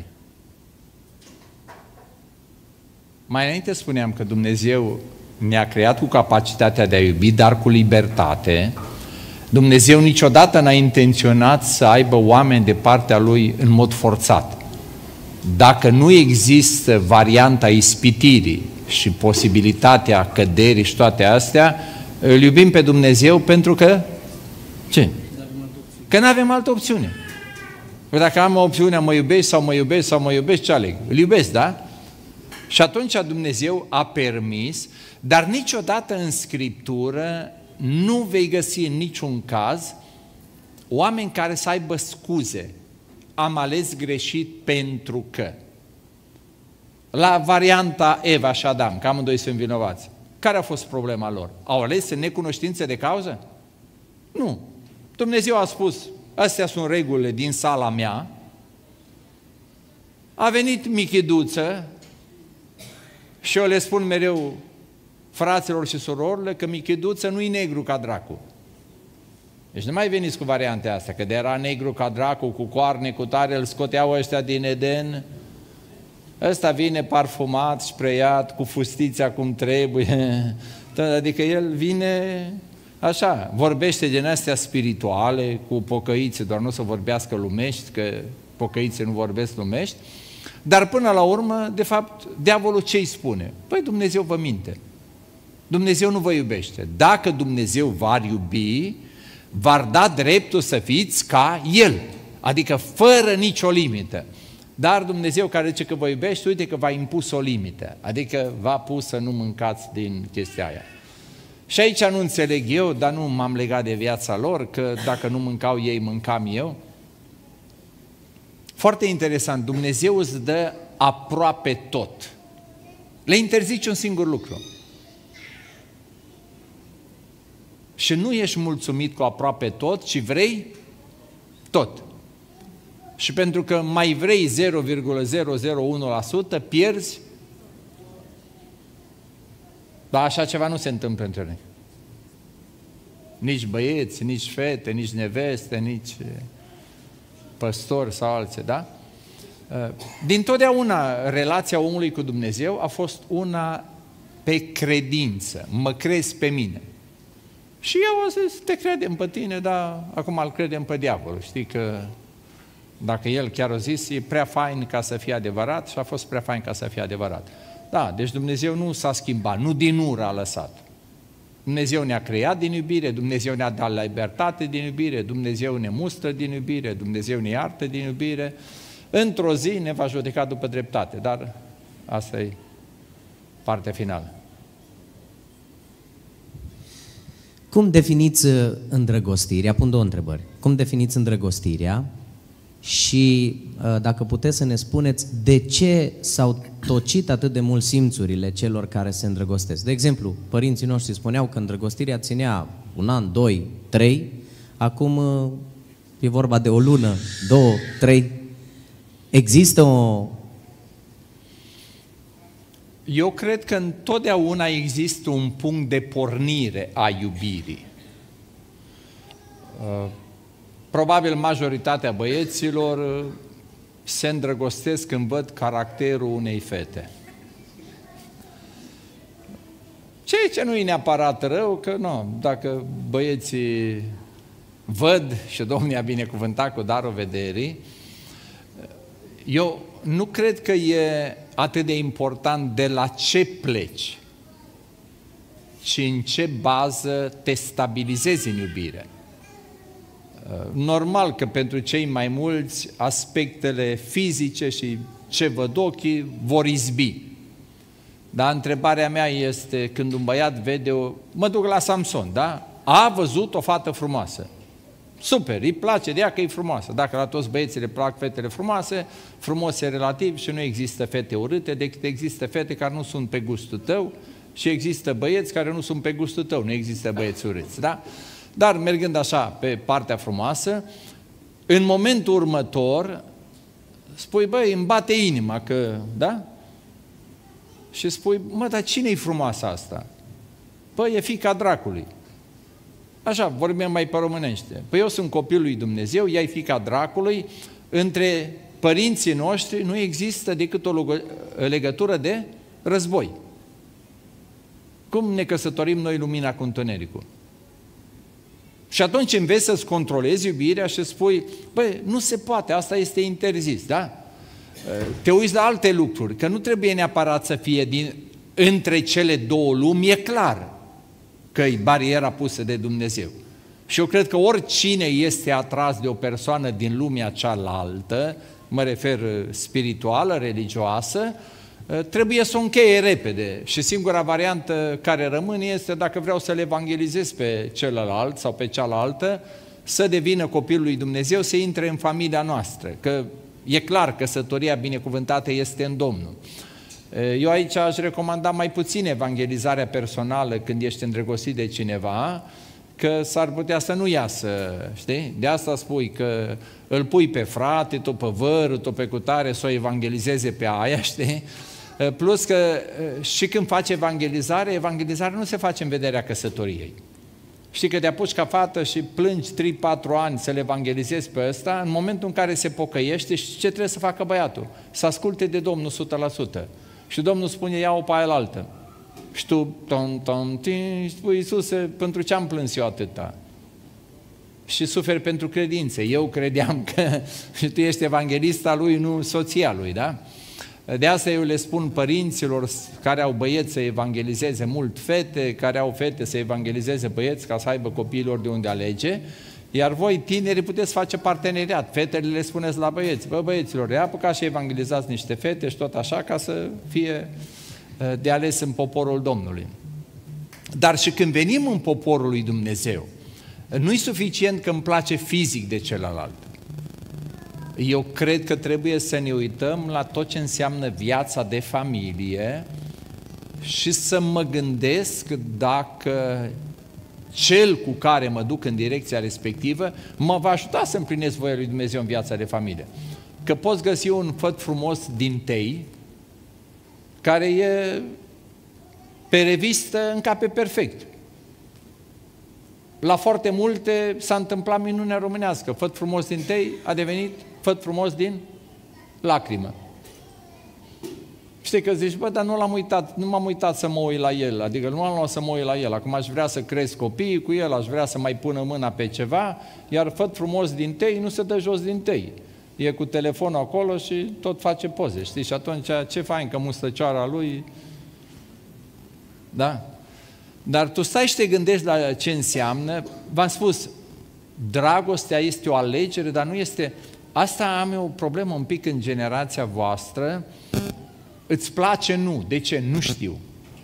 A: Mai înainte spuneam că Dumnezeu ne-a creat cu capacitatea de a iubi, dar cu libertate. Dumnezeu niciodată n-a intenționat să aibă oameni de partea Lui în mod forțat. Dacă nu există varianta ispitirii și posibilitatea căderii și toate astea, îl iubim pe Dumnezeu pentru că... Ce? Că nu avem altă opțiune. Păi dacă am opțiunea mă iubești sau mă iubești sau mă iubești, ce aleg? Îl iubesc, da? Și atunci Dumnezeu a permis, dar niciodată în Scriptură nu vei găsi în niciun caz oameni care să aibă scuze. Am ales greșit pentru că. La varianta Eva și Adam, că amândoi sunt vinovați, care a fost problema lor? Au ales în necunoștință de cauză? Nu. Dumnezeu a spus, astea sunt regulile din sala mea, a venit Michiduță și eu le spun mereu fraților și surorile că Michiduță nu-i negru ca dracu. Deci nu mai veniți cu variante astea, că de era negru ca dracu, cu coarne, cu tare, îl scoteau ăștia din Eden. Ăsta vine parfumat, spreiat, cu fustița cum trebuie. Adică el vine așa, vorbește din astea spirituale, cu pocăiți, doar nu să vorbească lumești, că pocăiții nu vorbesc lumești. Dar până la urmă, de fapt, diavolul ce îi spune? Păi Dumnezeu vă minte. Dumnezeu nu vă iubește. Dacă Dumnezeu v-ar iubi, v-ar da dreptul să fiți ca El, adică fără nicio limită. Dar Dumnezeu care zice că vă iubește, uite că v-a impus o limită, adică v-a pus să nu mâncați din chestia aia. Și aici nu înțeleg eu, dar nu m-am legat de viața lor, că dacă nu mâncau ei, mâncam eu. Foarte interesant, Dumnezeu îți dă aproape tot. Le interzice un singur lucru. Și nu ești mulțumit cu aproape tot, ci vrei tot. Și pentru că mai vrei 0,001%, pierzi. Dar așa ceva nu se întâmplă între noi. Nici băieți, nici fete, nici neveste, nici păstori sau alții, da? Dintotdeauna relația omului cu Dumnezeu a fost una pe credință. Mă crezi pe mine. Și eu o zis, te credem pe tine, dar acum îl credem pe diavol. Știi că dacă el chiar o zis, e prea fain ca să fie adevărat și a fost prea fain ca să fie adevărat. Da, deci Dumnezeu nu s-a schimbat, nu din ură a lăsat. Dumnezeu ne-a creat din iubire, Dumnezeu ne-a dat libertate din iubire, Dumnezeu ne mustră din iubire, Dumnezeu ne iartă din iubire. Într-o zi ne va judeca după dreptate, dar asta e partea finală.
G: Cum definiți îndrăgostirea? Pun două întrebări. Cum definiți îndrăgostirea? Și dacă puteți să ne spuneți de ce s-au tocit atât de mult simțurile celor care se îndrăgostesc. De exemplu, părinții noștri spuneau că îndrăgostirea ținea 1 an, 2, 3, acum e vorba de o lună, 2, 3, există o...
A: Eu cred că întotdeauna există un punct de pornire a iubirii. Probabil majoritatea băieților se îndrăgostesc când văd caracterul unei fete. Ceea ce nu e neapărat rău, că nu, dacă băieții văd și Domnul i-a binecuvântat cu darul vederii, eu nu cred că e atât de important de la ce pleci, ci în ce bază te stabilizezi în iubire. Normal că pentru cei mai mulți aspectele fizice și ce văd ochii vor izbi. Dar întrebarea mea este, când un băiat vede mă duc la Samson, da? A văzut o fată frumoasă. Super, îi place de ea că e frumoasă. Dacă la toți băieții le plac fetele frumoase, frumos e relativ și nu există fete urâte, decât există fete care nu sunt pe gustul tău și există băieți care nu sunt pe gustul tău, nu există băieți urâți, da? Dar mergând așa pe partea frumoasă, în momentul următor spui, băi, îmi bate inima că, da? Și spui, mă, dar cine-i frumoasă asta? Păi, e fiica dracului. Așa, vorbim mai pe românește. Păi eu sunt copilul lui Dumnezeu, ea e fiica dracului, între părinții noștri nu există decât o legătură de război. Cum ne căsătorim noi lumina cu întunericul? Și atunci înveți să-ți controlezi iubirea și spui, băi, nu se poate, asta este interzis, da? Te uiți la alte lucruri, că nu trebuie neapărat să fie între cele două lumi, e clar că e bariera pusă de Dumnezeu. Și eu cred că oricine este atras de o persoană din lumea cealaltă, mă refer spirituală, religioasă, trebuie să o încheie repede. Și singura variantă care rămâne este, dacă vreau să-l evangelizez pe celălalt sau pe cealaltă, să devină copilul lui Dumnezeu, să intre în familia noastră, că e clar, căsătoria binecuvântată este în Domnul. Eu aici aș recomanda mai puțin evangelizarea personală când ești îndrăgostit de cineva, că s-ar putea să nu iasă, știi? De asta spui că îl pui pe frate, tot pe vărul, tot pe cutare, să o evangelizeze pe aia, știi? Plus că și când faci evangelizarea nu se face în vederea căsătoriei. Știi că te apuci ca fată și plângi 3-4 ani să le evangelizezi pe ăsta, în momentul în care se pocăiește, și ce trebuie să facă băiatul? Să asculte de Domnul 100%. Și Domnul spune, ia-o pe aia altă. Și tu, spui, Iisuse, pentru ce am plâns eu atâta? Și suferi pentru credințe. Eu credeam că și tu ești evanghelista lui, nu soția lui, da? De asta eu le spun părinților care au băieți să evangelizeze mult fete, care au fete să evangelizeze băieți ca să aibă copiilor de unde alege, iar voi tineri puteți face parteneriat. Fetele le spuneți la băieți, bă băieților, reapucați și evangelizați niște fete și tot așa ca să fie de ales în poporul Domnului. Dar și când venim în poporul lui Dumnezeu, nu-i suficient că îmi place fizic de celălalt. Eu cred că trebuie să ne uităm la tot ce înseamnă viața de familie și să mă gândesc dacă cel cu care mă duc în direcția respectivă mă va ajuta să împlinesc voia lui Dumnezeu în viața de familie. Că poți găsi un făt frumos din tei, care e pe revistă încape perfect. La foarte multe s-a întâmplat minunea românească. Făt frumos din tei a devenit făt frumos din lacrimă. Știi că zici, bă, dar nu m-am uitat să mă uit la el, adică nu am luat să mă uit la el, acum aș vrea să cresc copiii cu el, aș vrea să mai pună mâna pe ceva, iar făt frumos din tei nu se dă jos din tei. E cu telefonul acolo și tot face poze, știi? Și atunci ce fain că mustăcioara lui... Da? Dar tu stai și te gândești la ce înseamnă, v-am spus, dragostea este o alegere, dar nu este... Asta am eu o problemă un pic în generația voastră, îți place? Nu. De ce? Nu știu.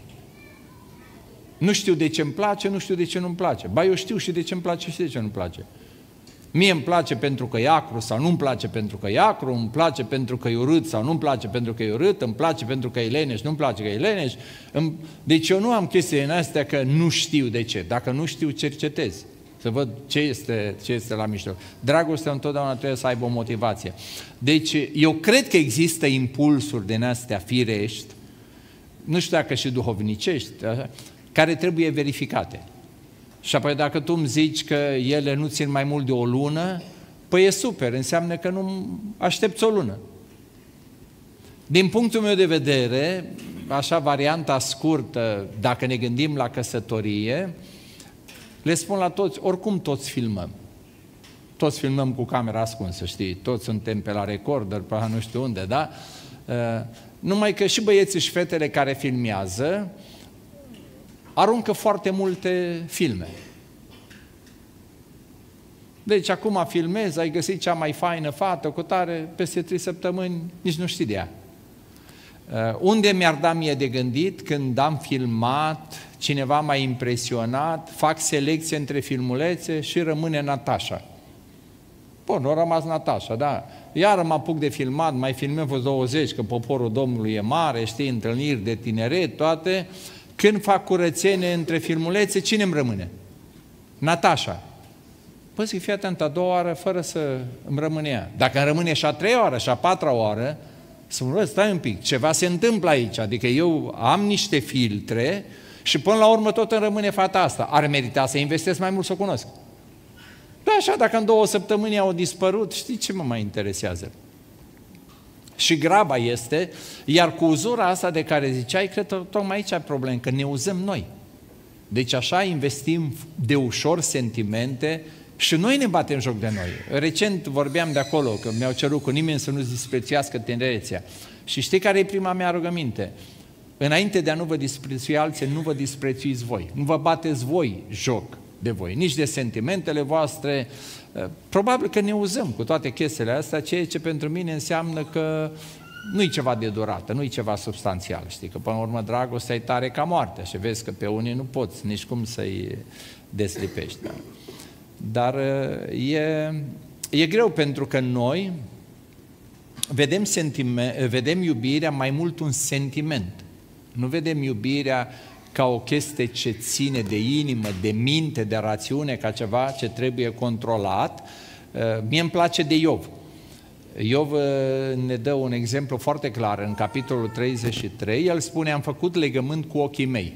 A: Nu știu de ce îmi place, nu știu de ce nu-mi place. Ba, eu știu și de ce îmi place și de ce nu-mi place. Mie îmi place pentru că e acru sau nu-mi place pentru că e acru, îmi place pentru că e urât sau nu-mi place pentru că e urât, îmi place pentru că e leneș, nu-mi place că e leneș. Deci eu nu am chestii în astea că nu știu de ce. Dacă nu știu, cercetez. Să văd ce este la mijloc. Dragostea întotdeauna trebuie să aibă o motivație. Deci, eu cred că există impulsuri din astea firești, nu știu dacă și duhovnicești, care trebuie verificate. Și apoi dacă tu îmi zici că ele nu țin mai mult de o lună, păi e super, înseamnă că nu aștepți o lună. Din punctul meu de vedere, așa varianta scurtă, dacă ne gândim la căsătorie, le spun la toți, oricum toți filmăm. Toți filmăm cu camera ascunsă, știi? Toți suntem pe la recorder, pe la nu știu unde, da? Numai că și băieții și fetele care filmează aruncă foarte multe filme. Deci acum filmezi, ai găsit cea mai faină fată cu tare, peste 3 săptămâni nici nu știi de ea. Unde mi-ar da mie de gândit când am filmat, cineva m-a impresionat, fac selecție între filmulețe și rămâne Natasha. Bun, a rămas Natasha, da. Iar mă apuc de filmat, mai filmăm vreo 20, că poporul Domnului e mare, știi, întâlniri de tineret, toate. Când fac curățenie între filmulețe, cine îmi rămâne? Natasha. Păi zic, fii atent, a doua oară, fără să îmi rămâne ea. Dacă îmi rămâne și a 3-a oară, și a 4-a oară, să mă rog, stai un pic, ceva se întâmplă aici, adică eu am niște filtre și până la urmă tot îmi rămâne fata asta. Ar merita să investesc mai mult să o cunosc. Da, așa, dacă în 2 săptămâni au dispărut, știi ce mă mai interesează? Și graba este, iar cu uzura asta de care ziceai, cred că tocmai aici ai problem, că ne uzăm noi. Deci așa investim de ușor sentimente și noi ne batem joc de noi. Recent vorbeam de acolo, că mi-au cerut cu nimeni să nu-ți disprețuiască tinerețea. Și știi care e prima mea rugăminte? Înainte de a nu vă disprețui alții, nu vă disprețuiți voi. Nu vă bateți voi joc de voi, nici de sentimentele voastre. Probabil că ne uzăm cu toate chestiile astea, ceea ce pentru mine înseamnă că nu-i ceva de durată, nu-i ceva substanțial, știi? Că până la urmă dragostea e tare ca moartea și vezi că pe unii nu poți nici cum să-i deslipești. Da? Dar e greu pentru că noi vedem iubirea mai mult un sentiment. Nu vedem iubirea ca o chestie ce ține de inimă, de minte, de rațiune, ca ceva ce trebuie controlat. Mie îmi place de Iov. Iov ne dă un exemplu foarte clar în capitolul 33. El spune, am făcut legământ cu ochii mei.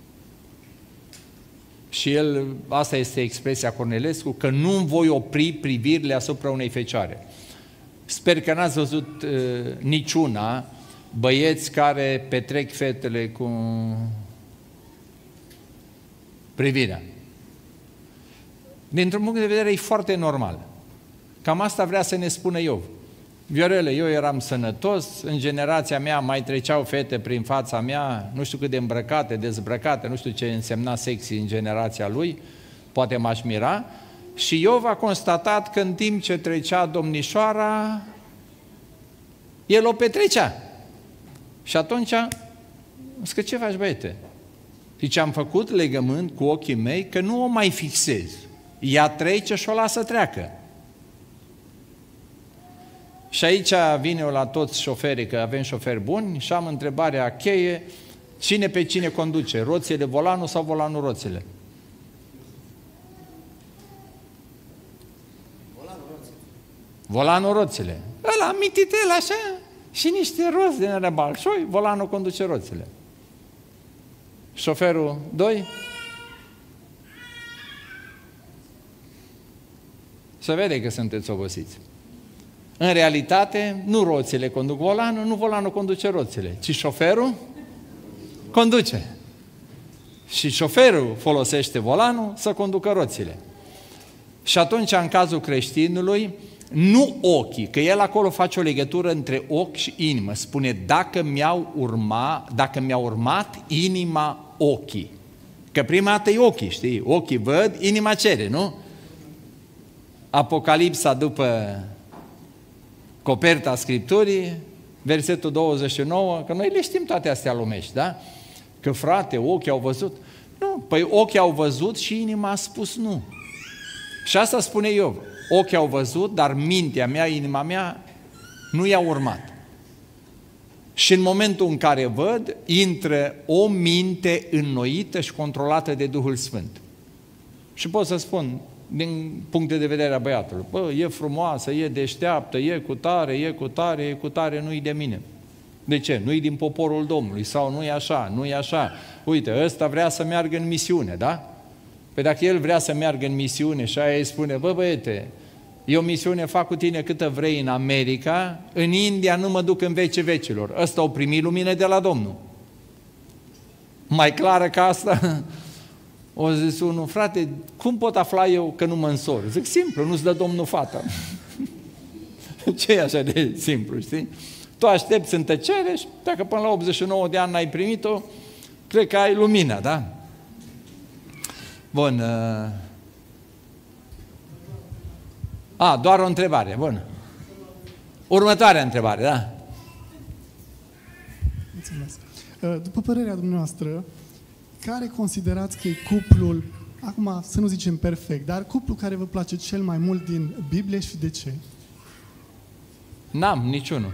A: Și el, asta este expresia Cornelescu, că nu-mi voi opri privirile asupra unei fecioare. Sper că n-ați văzut niciuna băieți care petrec fetele cu privirea. Dintr-un punct de vedere e foarte normal. Cam asta vrea să ne spună Iov. Viorele, eu eram sănătos, în generația mea mai treceau fete prin fața mea, nu știu cât de îmbrăcate, dezbrăcate, nu știu ce însemna sexy în generația lui, poate m-aș mira, și Iov a constatat că în timp ce trecea domnișoara, el o petrecea. Și atunci, că ce faci, băiete? Zice, am făcut legământ cu ochii mei că nu o mai fixez. Ea trece și o lasă treacă. Și aici vine eu la toți șoferii, că avem șoferi buni, și am întrebarea cheie, cine pe cine conduce, roțile volanul sau volanul roțile? Volanul roțile. Ăla mititel așa și niște roți din alea balșoi, volanul conduce roțile. Șoferul 2? Să vede că sunteți obosiți. În realitate, nu roțile conduc volanul, nu volanul conduce roțile, ci șoferul conduce. Și șoferul folosește volanul să conducă roțile. Și atunci, în cazul creștinului, nu ochii, că el acolo face o legătură între ochi și inimă. Spune, dacă mi-a urmat inima ochii. Că prima dată e ochii, știi? Ochii văd, inima cere, nu? Apocalipsa după coperta Scripturii, versetul 29, că noi le știm toate astea lumești, da? Că frate, ochii au văzut. Nu, păi ochii au văzut și inima a spus nu. Și asta spune Iov. Ochii au văzut, dar mintea mea, inima mea, nu i-a urmat. Și în momentul în care văd, intră o minte înnoită și controlată de Duhul Sfânt. Și pot să spun, din punct de vedere a băiatului. Bă, e frumoasă, e deșteaptă, e cu tare, e cu tare, e cu tare, nu-i de mine. De ce? Nu-i din poporul Domnului sau nu e așa, nu e așa. Uite, ăsta vrea să meargă în misiune, da? Păi dacă el vrea să meargă în misiune și aia îi spune, bă băiete, eu misiune fac cu tine câtă vrei în America, în India nu mă duc în vecii vecilor. Ăsta o primi lumină de la Domnul. Mai clară ca asta? O zis unul, frate, cum pot afla eu că nu mă însor? Zic, simplu, nu-ți dă Domnul fata. Ce e așa de simplu, știi? Tu aștepți în tăcere și dacă până la 89 de ani n-ai primit-o, cred că ai lumina, da? Bun. Doar o întrebare, bun. Următoarea întrebare, da?
H: Mulțumesc. După părerea dumneavoastră, care considerați că e cuplul, acum să nu zicem perfect, dar cuplul care vă place cel mai mult din Biblie și de ce?
A: N-am niciunul.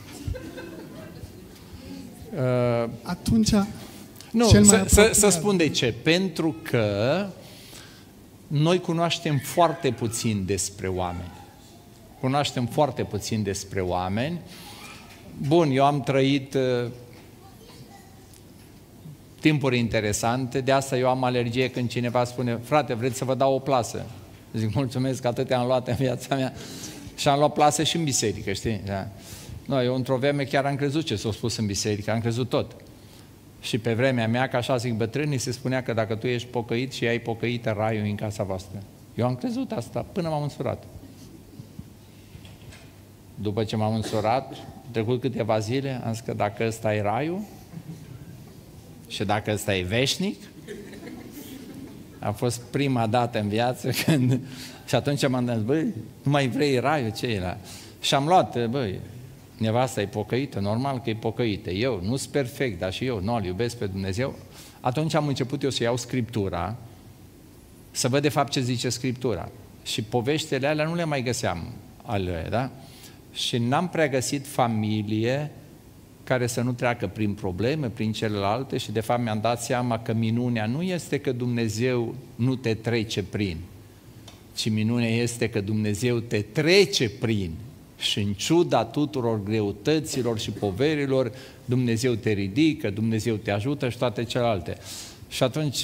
H: Atunci,
A: nu, să spun de ce. Pentru că noi cunoaștem foarte puțin despre oameni. Cunoaștem foarte puțin despre oameni. Bun, eu am trăit timpuri interesante, de asta eu am alergie când cineva spune, frate, vreți să vă dau o plasă? Zic, mulțumesc, atâtea am luat în viața mea și am luat plasă și în biserică, știi? Da. No, eu într-o vreme chiar am crezut ce s-a spus în biserică, am crezut tot. Și pe vremea mea, că așa zic bătrânii, se spunea că dacă tu ești pocăit și ai pocăită, raiul în casa voastră. Eu am crezut asta până m-am însurat. După ce m-am însurat, trecut câteva zile, am zis că dacă ăsta e raiul și dacă ăsta e veșnic, a fost prima dată în viață când... Și atunci m-am zis, băi, nu mai vrei raiul, ce e la... Și am luat, băi, nevasta e pocăită, normal că e pocăită. Eu nu sunt perfect, dar și eu nu-L iubesc pe Dumnezeu. Atunci am început eu să iau Scriptura, să văd de fapt ce zice Scriptura. Și poveștile alea nu le mai găseam alea, da? Și n-am prea găsit familie care să nu treacă prin probleme, prin celelalte și de fapt mi-am dat seama că minunea nu este că Dumnezeu nu te trece prin, ci minunea este că Dumnezeu te trece prin și în ciuda tuturor greutăților și poverilor, Dumnezeu te ridică, Dumnezeu te ajută și toate celelalte. Și atunci,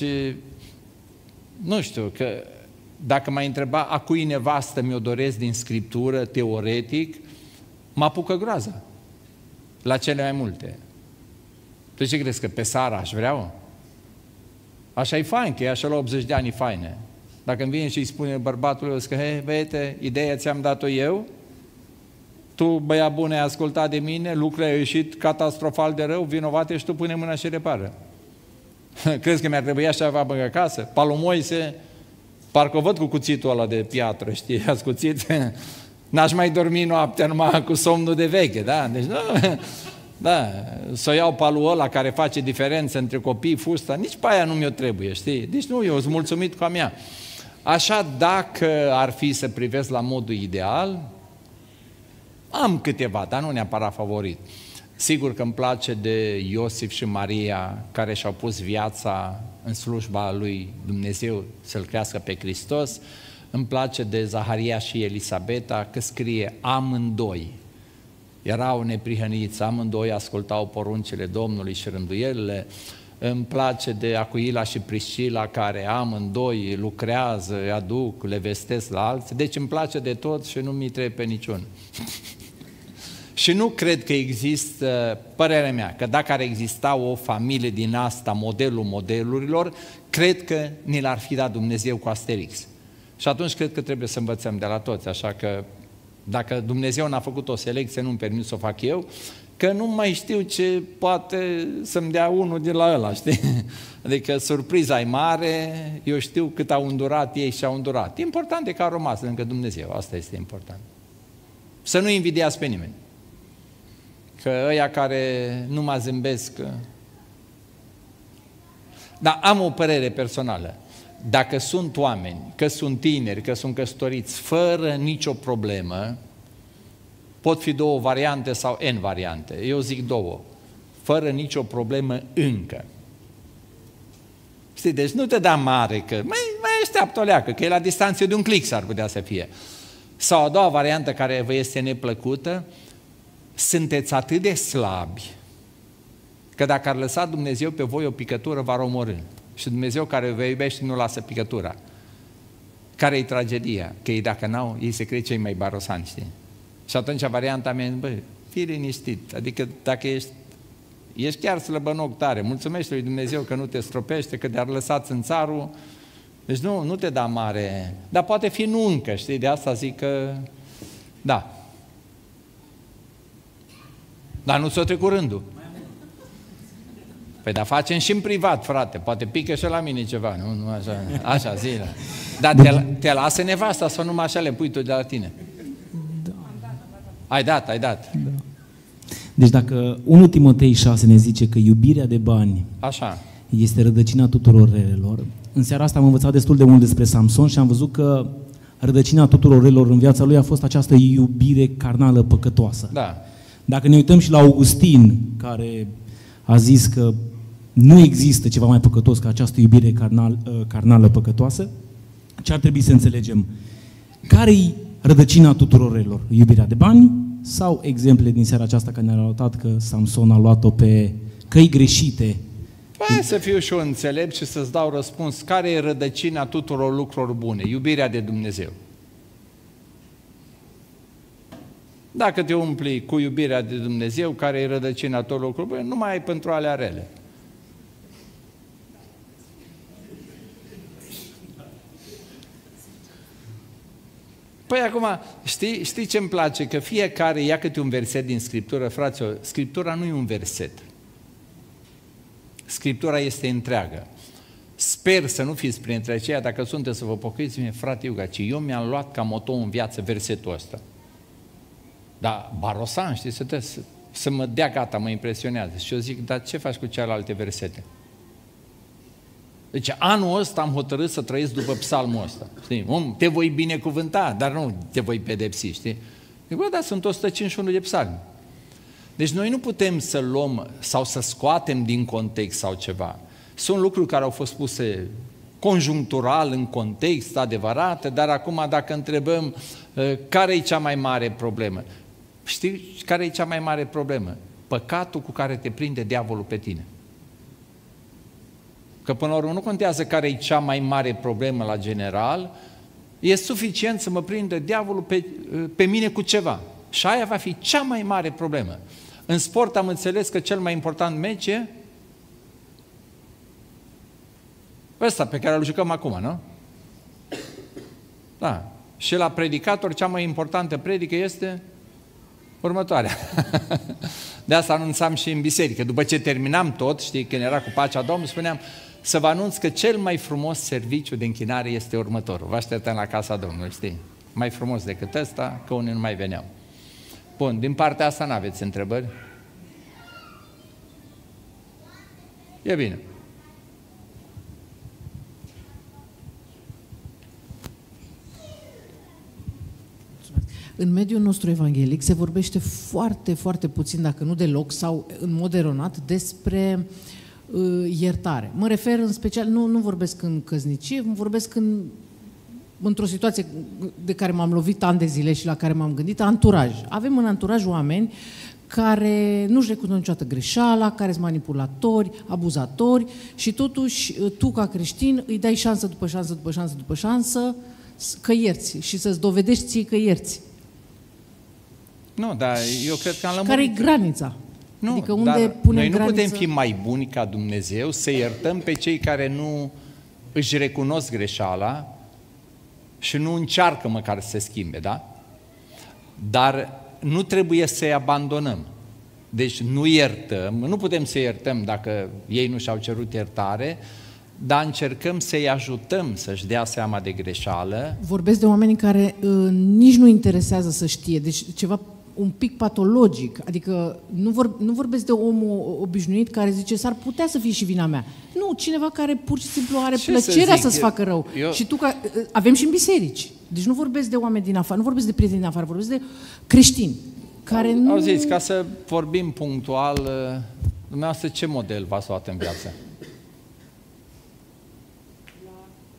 A: nu știu, că dacă m-ai întreba a cui nevastă mi-o doresc din Scriptură, teoretic, mă apucă groaza. La cele mai multe. Tu ce crezi, că pe Sara aș vrea-o? Așa e fain, că e așa la 80 de ani e faină. Dacă îmi vine și îi spune bărbatului că, hei, băiete, ideea ți-am dat-o eu, tu, băiat bun, ai ascultat de mine, lucrurile au ieșit catastrofal de rău, vinovate și tu pune mâna și repară. Crezi că mi-ar trebui așa ceva băgă acasă? Palomoise, parcă o văd cu cuțitul ăla de piatră, știi, ascuțit, n-aș mai dormi noaptea numai cu somnul de veche, da? Deci nu, da, să iau palul ăla care face diferență între copii, fusta, nici pe aia nu mi-o trebuie, știi? Deci nu, eu sunt mulțumit cu a mea. Așa, dacă ar fi să privesc la modul ideal, am câteva, dar nu neapărat favorit. Sigur că îmi place de Iosif și Maria, care și-au pus viața în slujba lui Dumnezeu să-L crească pe Hristos. Îmi place de Zaharia și Elisabeta, că scrie amândoi. Erau neprihăniți, amândoi ascultau poruncile Domnului și rânduielile. Îmi place de Acuila și Priscila, care amândoi lucrează, îi aduc, le vestesc la alții. Deci îmi place de tot și nu mi trebuie pe niciun. Și nu cred că există, părerea mea, că dacă ar exista o familie din asta, modelul modelurilor, cred că ni l-ar fi dat Dumnezeu cu Asterix. Și atunci cred că trebuie să învățăm de la toți, așa că dacă Dumnezeu n-a făcut o selecție, nu-mi permit să o fac eu, că nu mai știu ce poate să-mi dea unul de la ăla, știi? Adică surpriza e mare, eu știu cât au îndurat ei și au îndurat. Important e că au rămas lângă Dumnezeu, asta este important. Să nu invidiați pe nimeni. Că ăia care nu mă zâmbesc... Dar am o părere personală. Dacă sunt oameni, că sunt tineri, că sunt căsătoriți, fără nicio problemă, pot fi două variante sau N variante. Eu zic două. Fără nicio problemă încă. Știi, deci nu te da mare că mai deșteaptă o leacă, că e la distanță de un click s-ar putea să fie. Sau a doua variantă care vă este neplăcută, sunteți atât de slabi că dacă ar lăsa Dumnezeu pe voi o picătură, v-ar omorî. Și Dumnezeu care vă iubește nu lasă picătura. Care e tragedia? Că ei dacă n-au, ei se cred cei mai barosani, știi? Și atunci varianta mea, bă, fii liniștit, adică dacă ești chiar slăbănoc tare, mulțumește lui Dumnezeu că nu te stropește, că te-ar lăsat în țarul, deci nu te da mare, dar poate fi nuncă, știi, de asta zic că, da. Dar nu s-o trecut rândul. Păi dar facem și în privat, frate, poate pică și la mine ceva, nu așa zile. Dar te lasă nevasta sau numai așa le pui tu de la tine? Da. Ai dat. Da.
F: Deci dacă 1 Timotei 6 ne zice că iubirea de bani
A: așa
F: este rădăcina tuturor relelor, în seara asta am învățat destul de mult despre Samson și am văzut că rădăcina tuturor relelor în viața lui a fost această iubire carnală păcătoasă.
A: Da.
F: Dacă ne uităm și la Augustin, care a zis că nu există ceva mai păcătos ca această iubire carnală păcătoasă, ce ar trebui să înțelegem? Care-i rădăcina tuturor relelor? Iubirea de bani sau exemple din seara aceasta care ne-a arătat că Samson a luat-o pe căi greșite?
A: Hai să fiu și eu înțelept și să-ți dau răspuns. Care e rădăcina tuturor lucrurilor bune? Iubirea de Dumnezeu. Dacă te umpli cu iubirea de Dumnezeu, care e rădăcina tuturor lucrurilor bune, nu mai ai pentru alea rele. Păi acum, știi ce îmi place? Că fiecare ia câte un verset din Scriptură, fraților, Scriptura nu e un verset. Scriptura este întreagă. Sper să nu fiți printre aceia, dacă sunteți să vă pocăiți, frate Iugaci, eu mi-am luat ca moto în viață versetul ăsta. Dar barosan, știi, să mă dea gata, mă impresionează. Și eu zic, dar ce faci cu celelalte versete? Deci anul ăsta am hotărât să trăiesc după psalmul ăsta. Știi? Te voi binecuvânta, dar nu te voi pedepsi, știi? Zic, bă, da, sunt 151 de psalmi. Deci noi nu putem să luăm sau să scoatem din context sau ceva. Sunt lucruri care au fost puse conjunctural, în context, adevărate, dar acum dacă întrebăm care e cea mai mare problemă, știi care e cea mai mare problemă? Păcatul cu care te prinde diavolul pe tine. Că până la urmă nu contează care e cea mai mare problemă la general, e suficient să mă prindă diavolul pe mine cu ceva. Și aia va fi cea mai mare problemă. În sport am înțeles că cel mai important meci e ăsta pe care îl jucăm acum, nu? Da. Și la predicator cea mai importantă predică este următoarea. De asta anunțam și în biserică. După ce terminam tot, știi, când era cu pacea Domnului, spuneam să vă anunț că cel mai frumos serviciu de închinare este următorul. Vă așteptăm la casa Domnului, știi? Mai frumos decât ăsta, că unii nu mai veneau. Bun, din partea asta n-aveți întrebări? E bine.
B: În mediul nostru evanghelic se vorbește foarte, foarte puțin, dacă nu deloc, sau în mod eronat, despre iertare. Mă refer în special, nu vorbesc în căsnicie, vorbesc într-o situație de care m-am lovit ani de zile și la care m-am gândit, anturaj. Avem în anturaj oameni care nu-și recunosc niciodată greșeala, care sunt manipulatori, abuzatori și totuși tu ca creștin îi dai șansă după șansă, după șansă, după șansă că ierți și să-ți dovedești ție că ierți.
A: Nu, dar eu cred că am lămurit.
B: Care e granița?
A: Nu,
B: adică unde
A: dar
B: punem
A: noi nu
B: granița?
A: putem fi mai buni ca Dumnezeu să iertăm pe cei care nu își recunosc greșeala și nu încearcă măcar să se schimbe, da? Dar nu trebuie să-i abandonăm. Deci nu iertăm, nu putem să iertăm dacă ei nu și-au cerut iertare, dar încercăm să-i ajutăm să-și dea seama de greșeală.
B: Vorbesc de oameni care nici nu interesează să știe, deci ceva un pic patologic, adică nu vorbesc de omul obișnuit care zice s-ar putea să fie și vina mea. Nu, cineva care pur și simplu are plăcerea să-ți facă rău. Și tu, avem și în biserici, deci nu vorbesc de oameni din afară, nu vorbesc de prieteni din afară, vorbesc de creștini care nu...
A: Auziți, ca să vorbim punctual, dumneavoastră ce model v-ați luat în viață?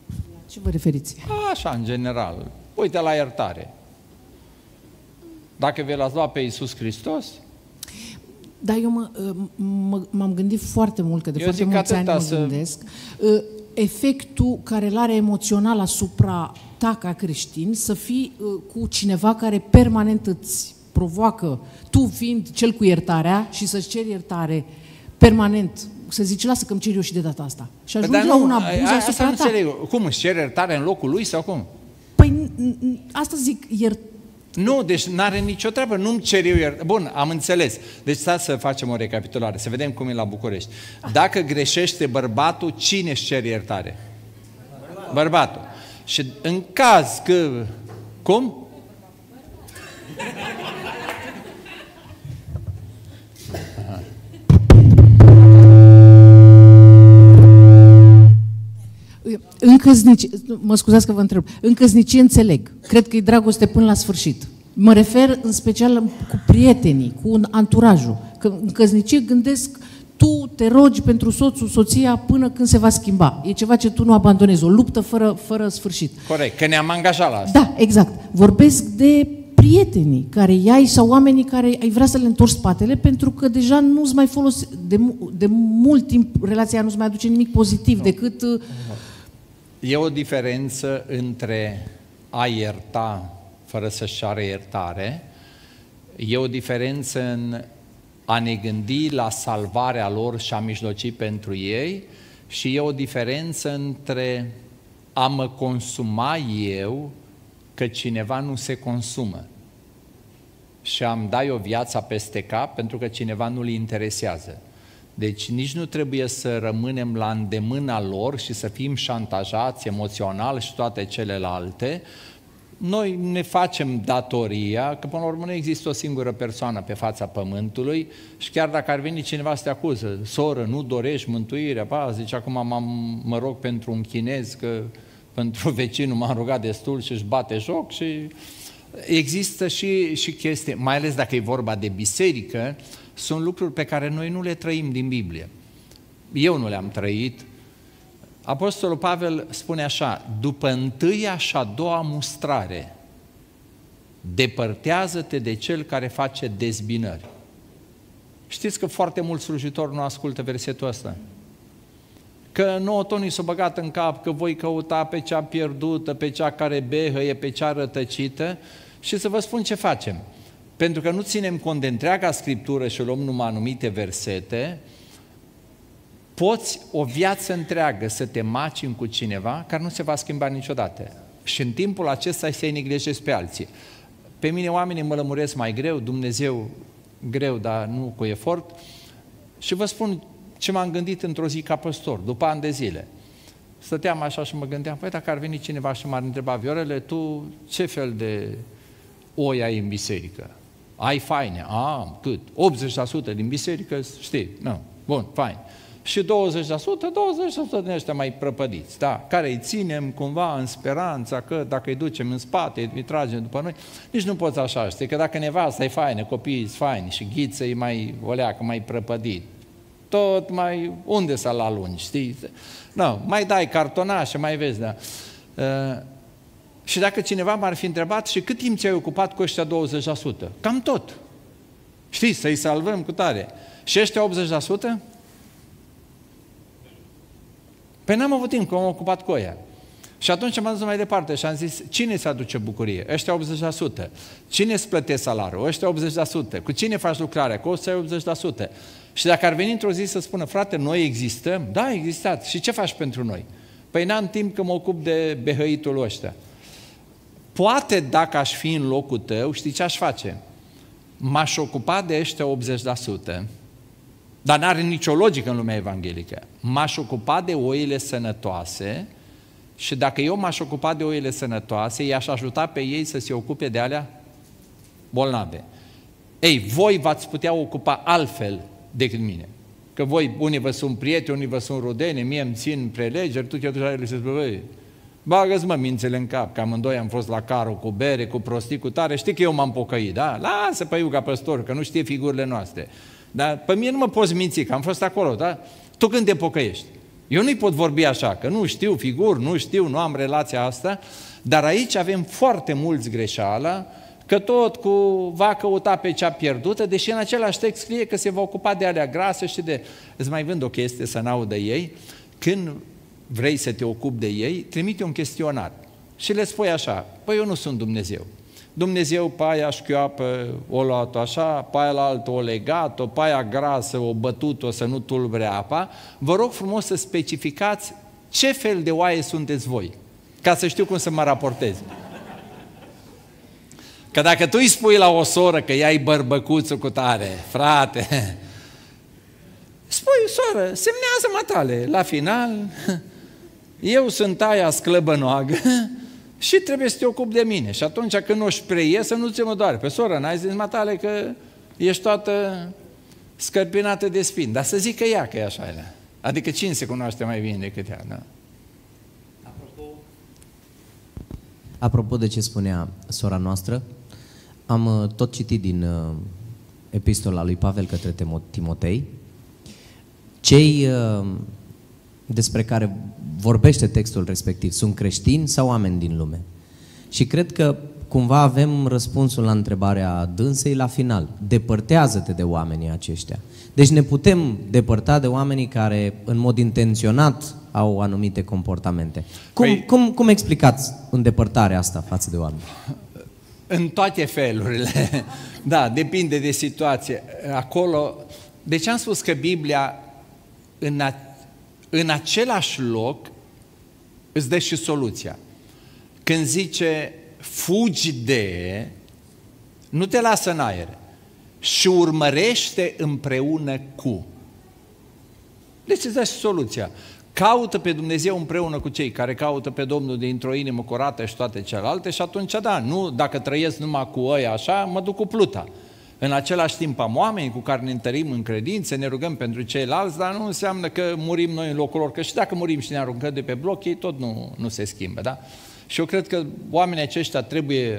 B: Ce vă referiți?
A: Așa, în general. Uite la iertare. Dacă vi l-ați luat pe Iisus Hristos...
B: Da, eu m-am gândit foarte mult, că de foarte mulți ani mă gândesc. Efectul care îl are emoțional asupra ta ca creștin, să fii cu cineva care permanent îți provoacă, tu fiind cel cu iertarea și să-ți ceri iertare permanent, să zici, lasă că îmi cer eu și de data asta. Și ajungi la un abuz asupra ta.
A: Cum, își cer iertare în locul lui sau cum?
B: Păi, asta zic,
A: Nu, deci n-are nicio treabă, nu-mi cer eu iertare. Bun, am înțeles. Deci stai să facem o recapitulare, să vedem cum e la București. Dacă greșește bărbatul, cine își cere iertare? Bărbatul. Și în caz că... Cum?
B: În căsnicie, mă scuzați că vă întreb, în căsnicie înțeleg, cred că e dragoste până la sfârșit. Mă refer în special cu prietenii, cu anturajul, că în căsnicie gândesc, tu te rogi pentru soțul, soția până când se va schimba. E ceva ce tu nu abandonezi, o luptă fără sfârșit.
A: Corect, că ne-am angajat la asta.
B: Da, exact. Vorbesc de prietenii care i-ai sau oamenii care ai vrea să le întorci spatele pentru că deja nu-ți mai folosi, de mult timp relația nu-ți mai aduce nimic pozitiv decât...
A: E o diferență între a ierta fără să-și ceară iertare, e o diferență în a ne gândi la salvarea lor și a mijloci pentru ei și e o diferență între a mă consuma eu că cineva nu se consumă și am da eu viața peste cap pentru că cineva nu-l interesează. Deci nici nu trebuie să rămânem la îndemâna lor și să fim șantajați emoțional și toate celelalte. Noi ne facem datoria, că până la urmă nu există o singură persoană pe fața pământului și chiar dacă ar veni cineva să te acuză, soră, nu dorești mântuirea, zice, acum mă rog pentru un chinez, că pentru vecinul m-am rugat destul și își bate joc și există și chestii, mai ales dacă e vorba de biserică, sunt lucruri pe care noi nu le trăim din Biblie. Eu nu le-am trăit. Apostolul Pavel spune așa, după întâia și a doua mustrare, depărtează-te de cel care face dezbinări. Știți că foarte mulți slujitori nu ascultă versetul ăsta? Că nouă tot ni s-a băgat în cap că voi căuta pe cea pierdută, pe cea care behăie, pe cea rătăcită și să vă spun ce facem. Pentru că nu ținem cont de întreaga Scriptură și luăm numai anumite versete, poți o viață întreagă să te macini cu cineva care nu se va schimba niciodată. Și în timpul acesta să-i neglijezi pe alții. Pe mine oamenii mă lămuresc mai greu, Dumnezeu greu, dar nu cu efort. Și vă spun ce m-am gândit într-o zi ca păstor, după ani de zile. Stăteam așa și mă gândeam, păi dacă ar veni cineva și m-ar întreba, Viorele, tu ce fel de oi ai în biserică? Ai faine? Cât? 80% din biserică, știi? Nu. Bun, fain. Și 20% din ăștia mai prăpădiți, da? Care îi ținem cumva în speranța că dacă îi ducem în spate, îi tragem după noi, nici nu poți așa, știi? Că dacă nevasta e faină, copiii sunt faini și ghiță e mai oleacă, mai prăpădit, tot mai, unde să-l alungi, știi? Nu, mai dai cartonaș și mai vezi, da? Și dacă cineva m-ar fi întrebat, și cât timp ți-ai ocupat cu ăștia 20%? Cam tot. Știi, să-i salvăm cu tare. Și ăștia 80%? Păi n-am avut timp, că m-am ocupat cu ăia. Și atunci m-am dus mai departe și am zis, cine îți aduce bucurie? Ăștia 80%. Cine îți plătește salariul? Ăștia 80%. Cu cine faci lucrarea? Cu ăștia 80%. Și dacă ar veni într-o zi să spună, frate, noi existăm? Da, existați. Și ce faci pentru noi? Păi n-am timp că mă ocup de behăitul ăștia. Poate dacă aș fi în locul tău, știi ce aș face? M-aș ocupa de ăștia 80%, dar n-are nicio logică în lumea evanghelică. M-aș ocupa de oile sănătoase și dacă eu m-aș ocupa de oile sănătoase, i-aș ajuta pe ei să se ocupe de alea bolnave. Ei, voi v-ați putea ocupa altfel decât mine. Că voi, unii vă sunt prieteni, unii vă sunt rudeni, mie îmi țin prelegeri, tu chiar le zici, băi, bagă-ți mă mințele în cap, că amândoi am fost la carul cu bere, cu prostii, cu tare, știi că eu m-am pocăit, da? Lasă pe eu ca păstor, că nu știe figurile noastre. Dar pe mine nu mă poți minți, că am fost acolo, da? Tu când te pocăiești? Eu nu-i pot vorbi așa, că nu știu figur, nu știu, nu am relația asta, dar aici avem foarte mulți greșeală, că tot va căuta pe cea pierdută, deși în același text scrie că se va ocupa de alea grase și de... Îți mai vând o chestie să n-audă ei, când vrei să te ocupi de ei, trimite un chestionar și le spui așa, păi eu nu sunt Dumnezeu. Dumnezeu pe aia șchioapă o luat-o așa, pe aia la altă o legat-o, pe aia grasă o bătut-o să nu tulbure apa. Vă rog frumos să specificați ce fel de oaie sunteți voi, ca să știu cum să mă raportez. Că dacă tu îi spui la o soră că ea-i bărbăcuțul cu tare, frate, spui, soră, semnează matale, la final, eu sunt aia sclăbănoagă și trebuie să te ocupi de mine. Și atunci când o-și preie, să nu ți mă doare. Pe soră, n-ai zis matale că ești toată scărpinată de spini. Dar să zică ea că e așa. Adică cine se cunoaște mai bine decât ea, da?
G: Apropo de ce spunea sora noastră, am tot citit din epistola lui Pavel către Timotei, cei despre care vorbește textul respectiv sunt creștini sau oameni din lume. Și cred că cumva avem răspunsul la întrebarea dânsei la final. Depărtează-te de oamenii aceștia. Deci ne putem depărta de oamenii care în mod intenționat au anumite comportamente. Cum explicați îndepărtarea asta față de oameni?
A: În toate felurile. Da, depinde de situație. Acolo, deci am spus că Biblia în același loc îți dă și soluția. Când zice fugi de, nu te lasă în aer și urmărește împreună cu. Deci îți dă și soluția. Caută pe Dumnezeu împreună cu cei care caută pe Domnul dintr-o inimă curată și toate celelalte și atunci da, nu dacă trăiesc numai cu ăia așa, mă duc cu pluta. În același timp am oameni cu care ne întărim în credință, ne rugăm pentru ceilalți, dar nu înseamnă că murim noi în locul lor, că și dacă murim și ne aruncăm de pe bloc, ei tot nu se schimbă, da? Și eu cred că oamenii aceștia trebuie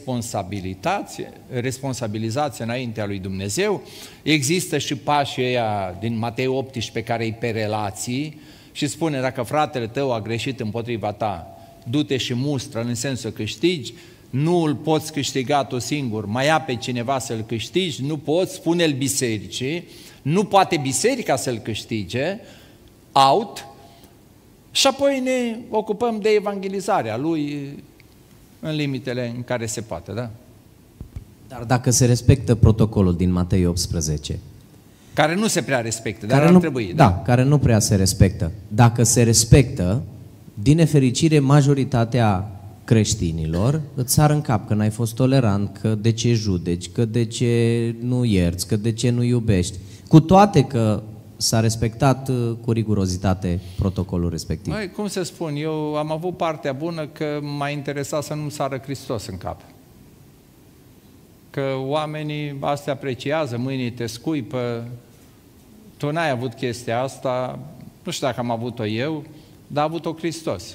A: responsabilizați înaintea lui Dumnezeu. Există și pașii ăia din Matei 18 care îi pe relații și spune dacă fratele tău a greșit împotriva ta, du-te și mustră în sensul că câștigi, nu îl poți câștiga tu singur, mai ia pe cineva să-l câștigi, nu poți, spune-l bisericii, nu poate biserica să-l câștige, out, și apoi ne ocupăm de evangelizarea lui în limitele în care se poate, da?
G: Dar dacă se respectă protocolul din Matei 18,
A: care nu se prea respectă, dar ar trebui.
G: Da, care nu prea se respectă. Dacă se respectă, din nefericire, majoritatea creștinilor îți sar în cap că n-ai fost tolerant, că de ce judeci, că de ce nu ierți, că de ce nu iubești. Cu toate că s-a respectat cu rigurozitate protocolul respectiv.
A: Măi, cum să spun, eu am avut partea bună că m-a interesat să nu-mi sară Hristos în cap. Că oamenii asta apreciază, mâinii te scuipă, tu n-ai avut chestia asta, nu știu dacă am avut-o eu, dar a avut-o Hristos.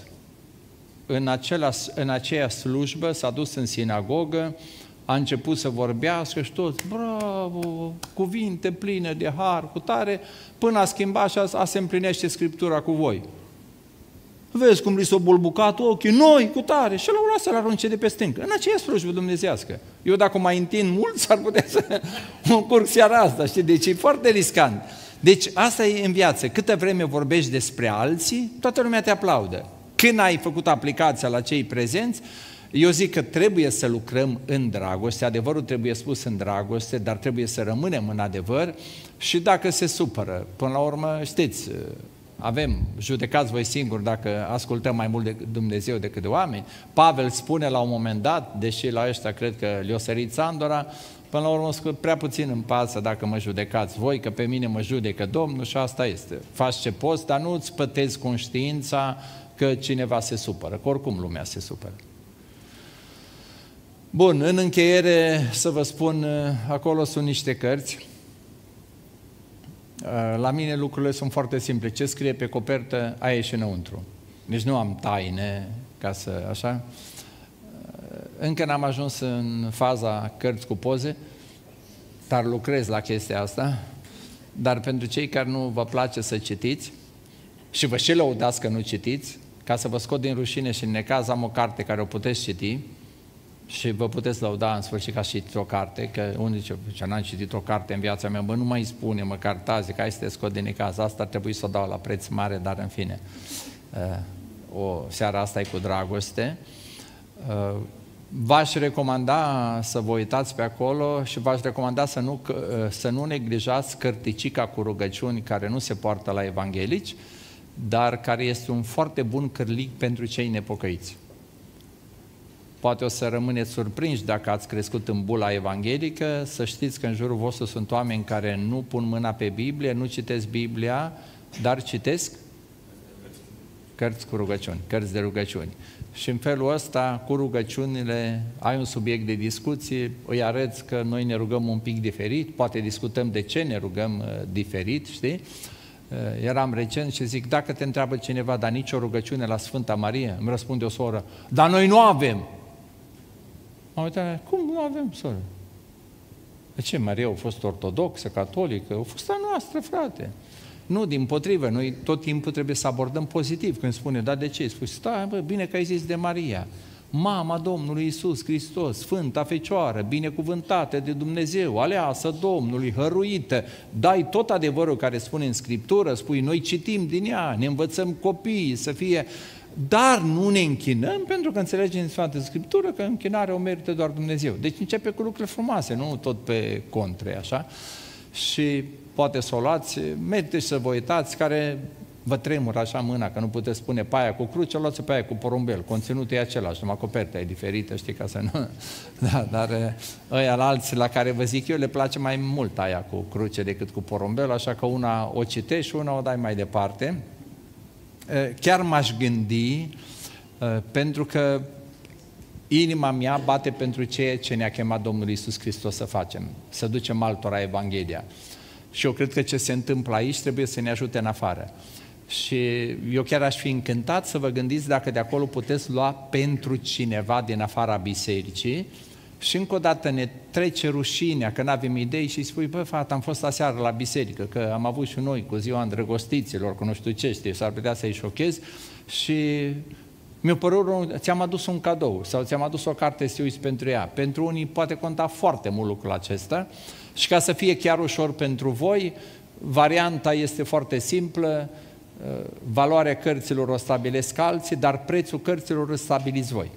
A: În aceea slujbă s-a dus în sinagogă, a început să vorbească și toți, bravo, cuvinte pline de har, cu tare, până a schimbat și se împlinește Scriptura cu voi. Vezi cum li s-au bulbucat ochii, noi, cu tare, și l-au luat să-l arunce de pe stâncă. În aceea slujbă dumnezească. Eu dacă mai întind mult, s-ar putea să încurc seara asta, știi? Deci e foarte riscant. Deci asta e în viață. Câtă vreme vorbești despre alții, toată lumea te aplaudă. Când ai făcut aplicația la cei prezenți, eu zic că trebuie să lucrăm în dragoste, adevărul trebuie spus în dragoste, dar trebuie să rămânem în adevăr și dacă se supără, până la urmă, știți, judecați voi singuri dacă ascultăm mai mult de Dumnezeu decât de oameni. Pavel spune la un moment dat, deși la ăștia cred că le-o sărit Sandora, până la urmă prea puțin îmi pasă dacă mă judecați voi, că pe mine mă judecă Domnul și asta este. Faci ce poți, dar nu îți pătezi conștiința că cineva se supără, că oricum lumea se supără. Bun, în încheiere să vă spun, acolo sunt niște cărți. La mine lucrurile sunt foarte simple. Ce scrie pe copertă, aia e și înăuntru. Deci nu am taine, ca să, așa. Încă n-am ajuns în faza cărți cu poze, dar lucrez la chestia asta. Dar pentru cei care nu vă place să citiți, și vă și lăudați că nu citiți, ca să vă scot din rușine și în necaz am o carte care o puteți citi și vă puteți lăuda în sfârșit că ați citit o carte, că unii zice, n-am citit o carte în viața mea, bă, nu mai spune măcar tazi, că hai să te scot din necaz, asta ar trebui să o dau la preț mare, dar în fine, o seara asta e cu dragoste. V-aș recomanda să vă uitați pe acolo și v-aș recomanda să nu neglijați cărticica cu rugăciuni care nu se poartă la evanghelici, dar care este un foarte bun cârlig pentru cei nepocăiți. Poate o să rămâneți surprinși dacă ați crescut în bula evanghelică, să știți că în jurul vostru sunt oameni care nu pun mâna pe Biblie, nu citesc Biblia, dar citesc cărți cu rugăciuni, cărți de rugăciuni. Și în felul ăsta, cu rugăciunile, ai un subiect de discuție, îi arăți că noi ne rugăm un pic diferit, poate discutăm de ce ne rugăm diferit, știi? Eram recent și zic, dacă te întreabă cineva, dar nicio rugăciune la Sfânta Marie, îmi răspunde o soră, dar noi nu avem. M-am uitat, cum nu avem, soră? De ce, Maria a fost ortodoxă, catolică? A fost a noastră, frate. Nu, dimpotrivă, noi tot timpul trebuie să abordăm pozitiv. Când spune, da, de ce? Spui, stai, bă, bine că ai zis de Maria. Mama Domnului Iisus Hristos, Sfânta Fecioară, binecuvântată de Dumnezeu, aleasă Domnului, hăruită. Dai tot adevărul care spune în Scriptură, spui, noi citim din ea, ne învățăm copiii să fie... Dar nu ne închinăm pentru că înțelegem în Sfânta Scriptură că închinarea o merită doar Dumnezeu. Deci începe cu lucrurile frumoase, nu tot pe contre, așa. Și poate să o luați, merită să vă uitați, care vă tremură așa mâna, că nu puteți spune paia cu cruce, luați paia cu porumbel. Conținutul e același, numai coperta e diferită, știi, ca să nu... Da, dar ăia la alții la care vă zic eu le place mai mult aia cu cruce decât cu porumbel, așa că una o citești și una o dai mai departe. Chiar m-aș gândi, pentru că inima mea bate pentru ceea ce ne-a chemat Domnul Iisus Hristos să facem, să ducem altora Evanghelia. Și eu cred că ce se întâmplă aici trebuie să ne ajute în afară. Și eu chiar aș fi încântat să vă gândiți dacă de acolo puteți lua pentru cineva din afara bisericii și încă o dată ne trece rușinea că n-avem idei și spui, bă, fata, am fost aseară la biserică, că am avut și noi cu ziua îndrăgostiților, cu nu știu ce, știi, s-ar putea să-i șochez și mi-a părut, ți-am adus un cadou sau ți-am adus o carte să te uiți pentru ea. Pentru unii poate conta foarte mult lucrul acesta și ca să fie chiar ușor pentru voi, varianta este foarte simplă, valoarea cărților o stabilesc alții, dar prețul cărților îl stabiliți voi.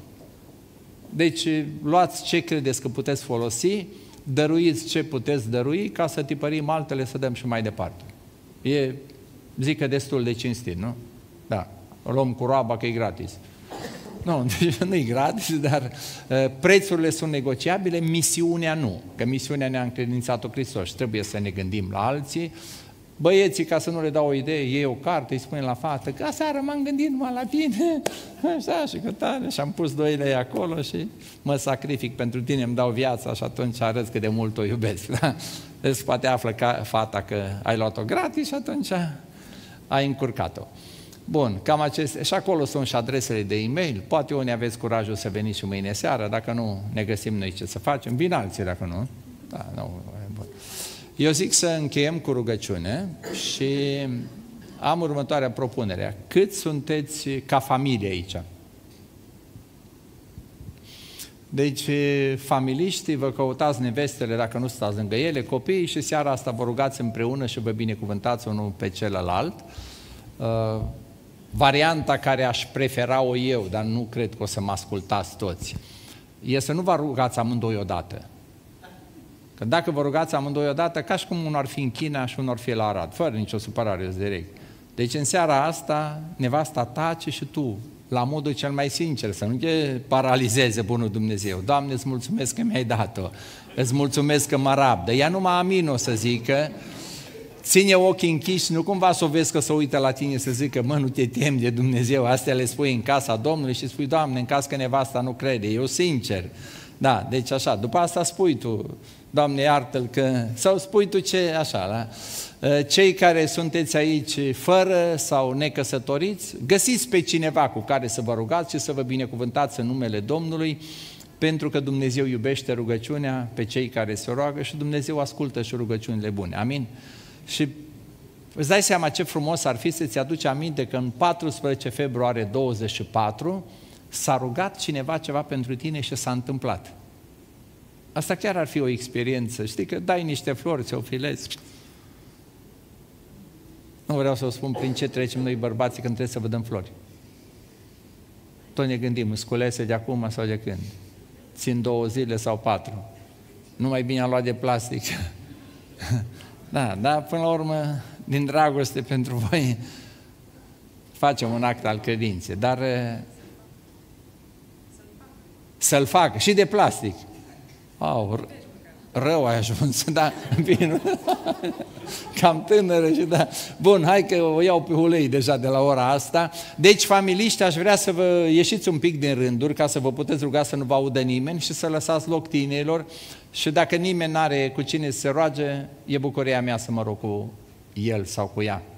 A: Deci luați ce credeți că puteți folosi, dăruiți ce puteți dărui ca să tipărim altele să dăm și mai departe. E, zic că destul de cinstit, nu? Da. O luăm cu roaba că e gratis. Nu, deci nu e gratis, dar prețurile sunt negociabile, misiunea nu. Că misiunea ne-a încredințat-o Hristos și trebuie să ne gândim la alții. Băieții, ca să nu le dau o idee, iei o carte, îi spune la fată că aseară m-am gândit numai la tine, așa, și că tare, și am pus 2 lei acolo și mă sacrific pentru tine, îmi dau viața și atunci arăți cât de mult o iubesc. Da? Deci poate află fata că ai luat-o gratis și atunci ai încurcat-o. Bun, cam acestea, și acolo sunt și adresele de e-mail, poate unii aveți curajul să veniți și mâine seară, dacă nu ne găsim noi ce să facem, vin alții dacă nu. Da, nu, bun. Eu zic să încheiem cu rugăciune și am următoarea propunere. Cât sunteți ca familie aici? Deci, familiștii, vă căutați nevestele dacă nu stați lângă ele, copiii și seara asta vă rugați împreună și vă binecuvântați unul pe celălalt. Varianta care aș prefera-o eu, dar nu cred că o să mă ascultați toți, e să nu vă rugați amândoi odată. Că dacă vă rugați amândoi odată, ca și cum unul ar fi în China și unul ar fi la Arad, fără nicio supărare, îți direct. Deci în seara asta, nevasta tace și tu, la modul cel mai sincer, să nu te paralizeze bunul Dumnezeu. Doamne, îți mulțumesc că mi-ai dat-o, îți mulțumesc că mă rabdă. Ea numai amin o să zică, ține ochii închiși, nu cumva să o vezi că se uită la tine să zică, mă, nu te temi de Dumnezeu, astea le spui în casa Domnului și spui, Doamne, în caz că nevasta nu crede, eu sincer. Da, deci așa, după asta spui tu, Doamne, iartă-l că... Sau spui tu ce, așa, da? Cei care sunteți aici fără sau necăsătoriți, găsiți pe cineva cu care să vă rugați și să vă binecuvântați în numele Domnului, pentru că Dumnezeu iubește rugăciunea pe cei care se roagă și Dumnezeu ascultă și rugăciunile bune. Amin? Și Îți dai seama ce frumos ar fi să-ți aduci aminte că în 14 februarie 24 s-a rugat cineva ceva pentru tine și s-a întâmplat. Asta chiar ar fi o experiență. Știi că dai niște flori, ți-o filezi. Nu vreau să vă spun prin ce trecem noi bărbații când trebuie să vă dăm flori. Tot ne gândim, sculese de acum sau de când? Țin 2 zile sau 4. Nu mai bine am luat de plastic. Da, până la urmă, din dragoste pentru voi, facem un act al credinței, dar să-l facă și de plastic. Rău ai ajuns, da, bine. Cam tânără și da. Bun, hai că o iau pe ulei deja de la ora asta. Deci, familiști, aș vrea să vă ieșiți un pic din rânduri ca să vă puteți ruga să nu vă audă nimeni și să lăsați loc tinerilor. Și dacă nimeni n-are cu cine să se roage, e bucuria mea să mă rog cu el sau cu ea.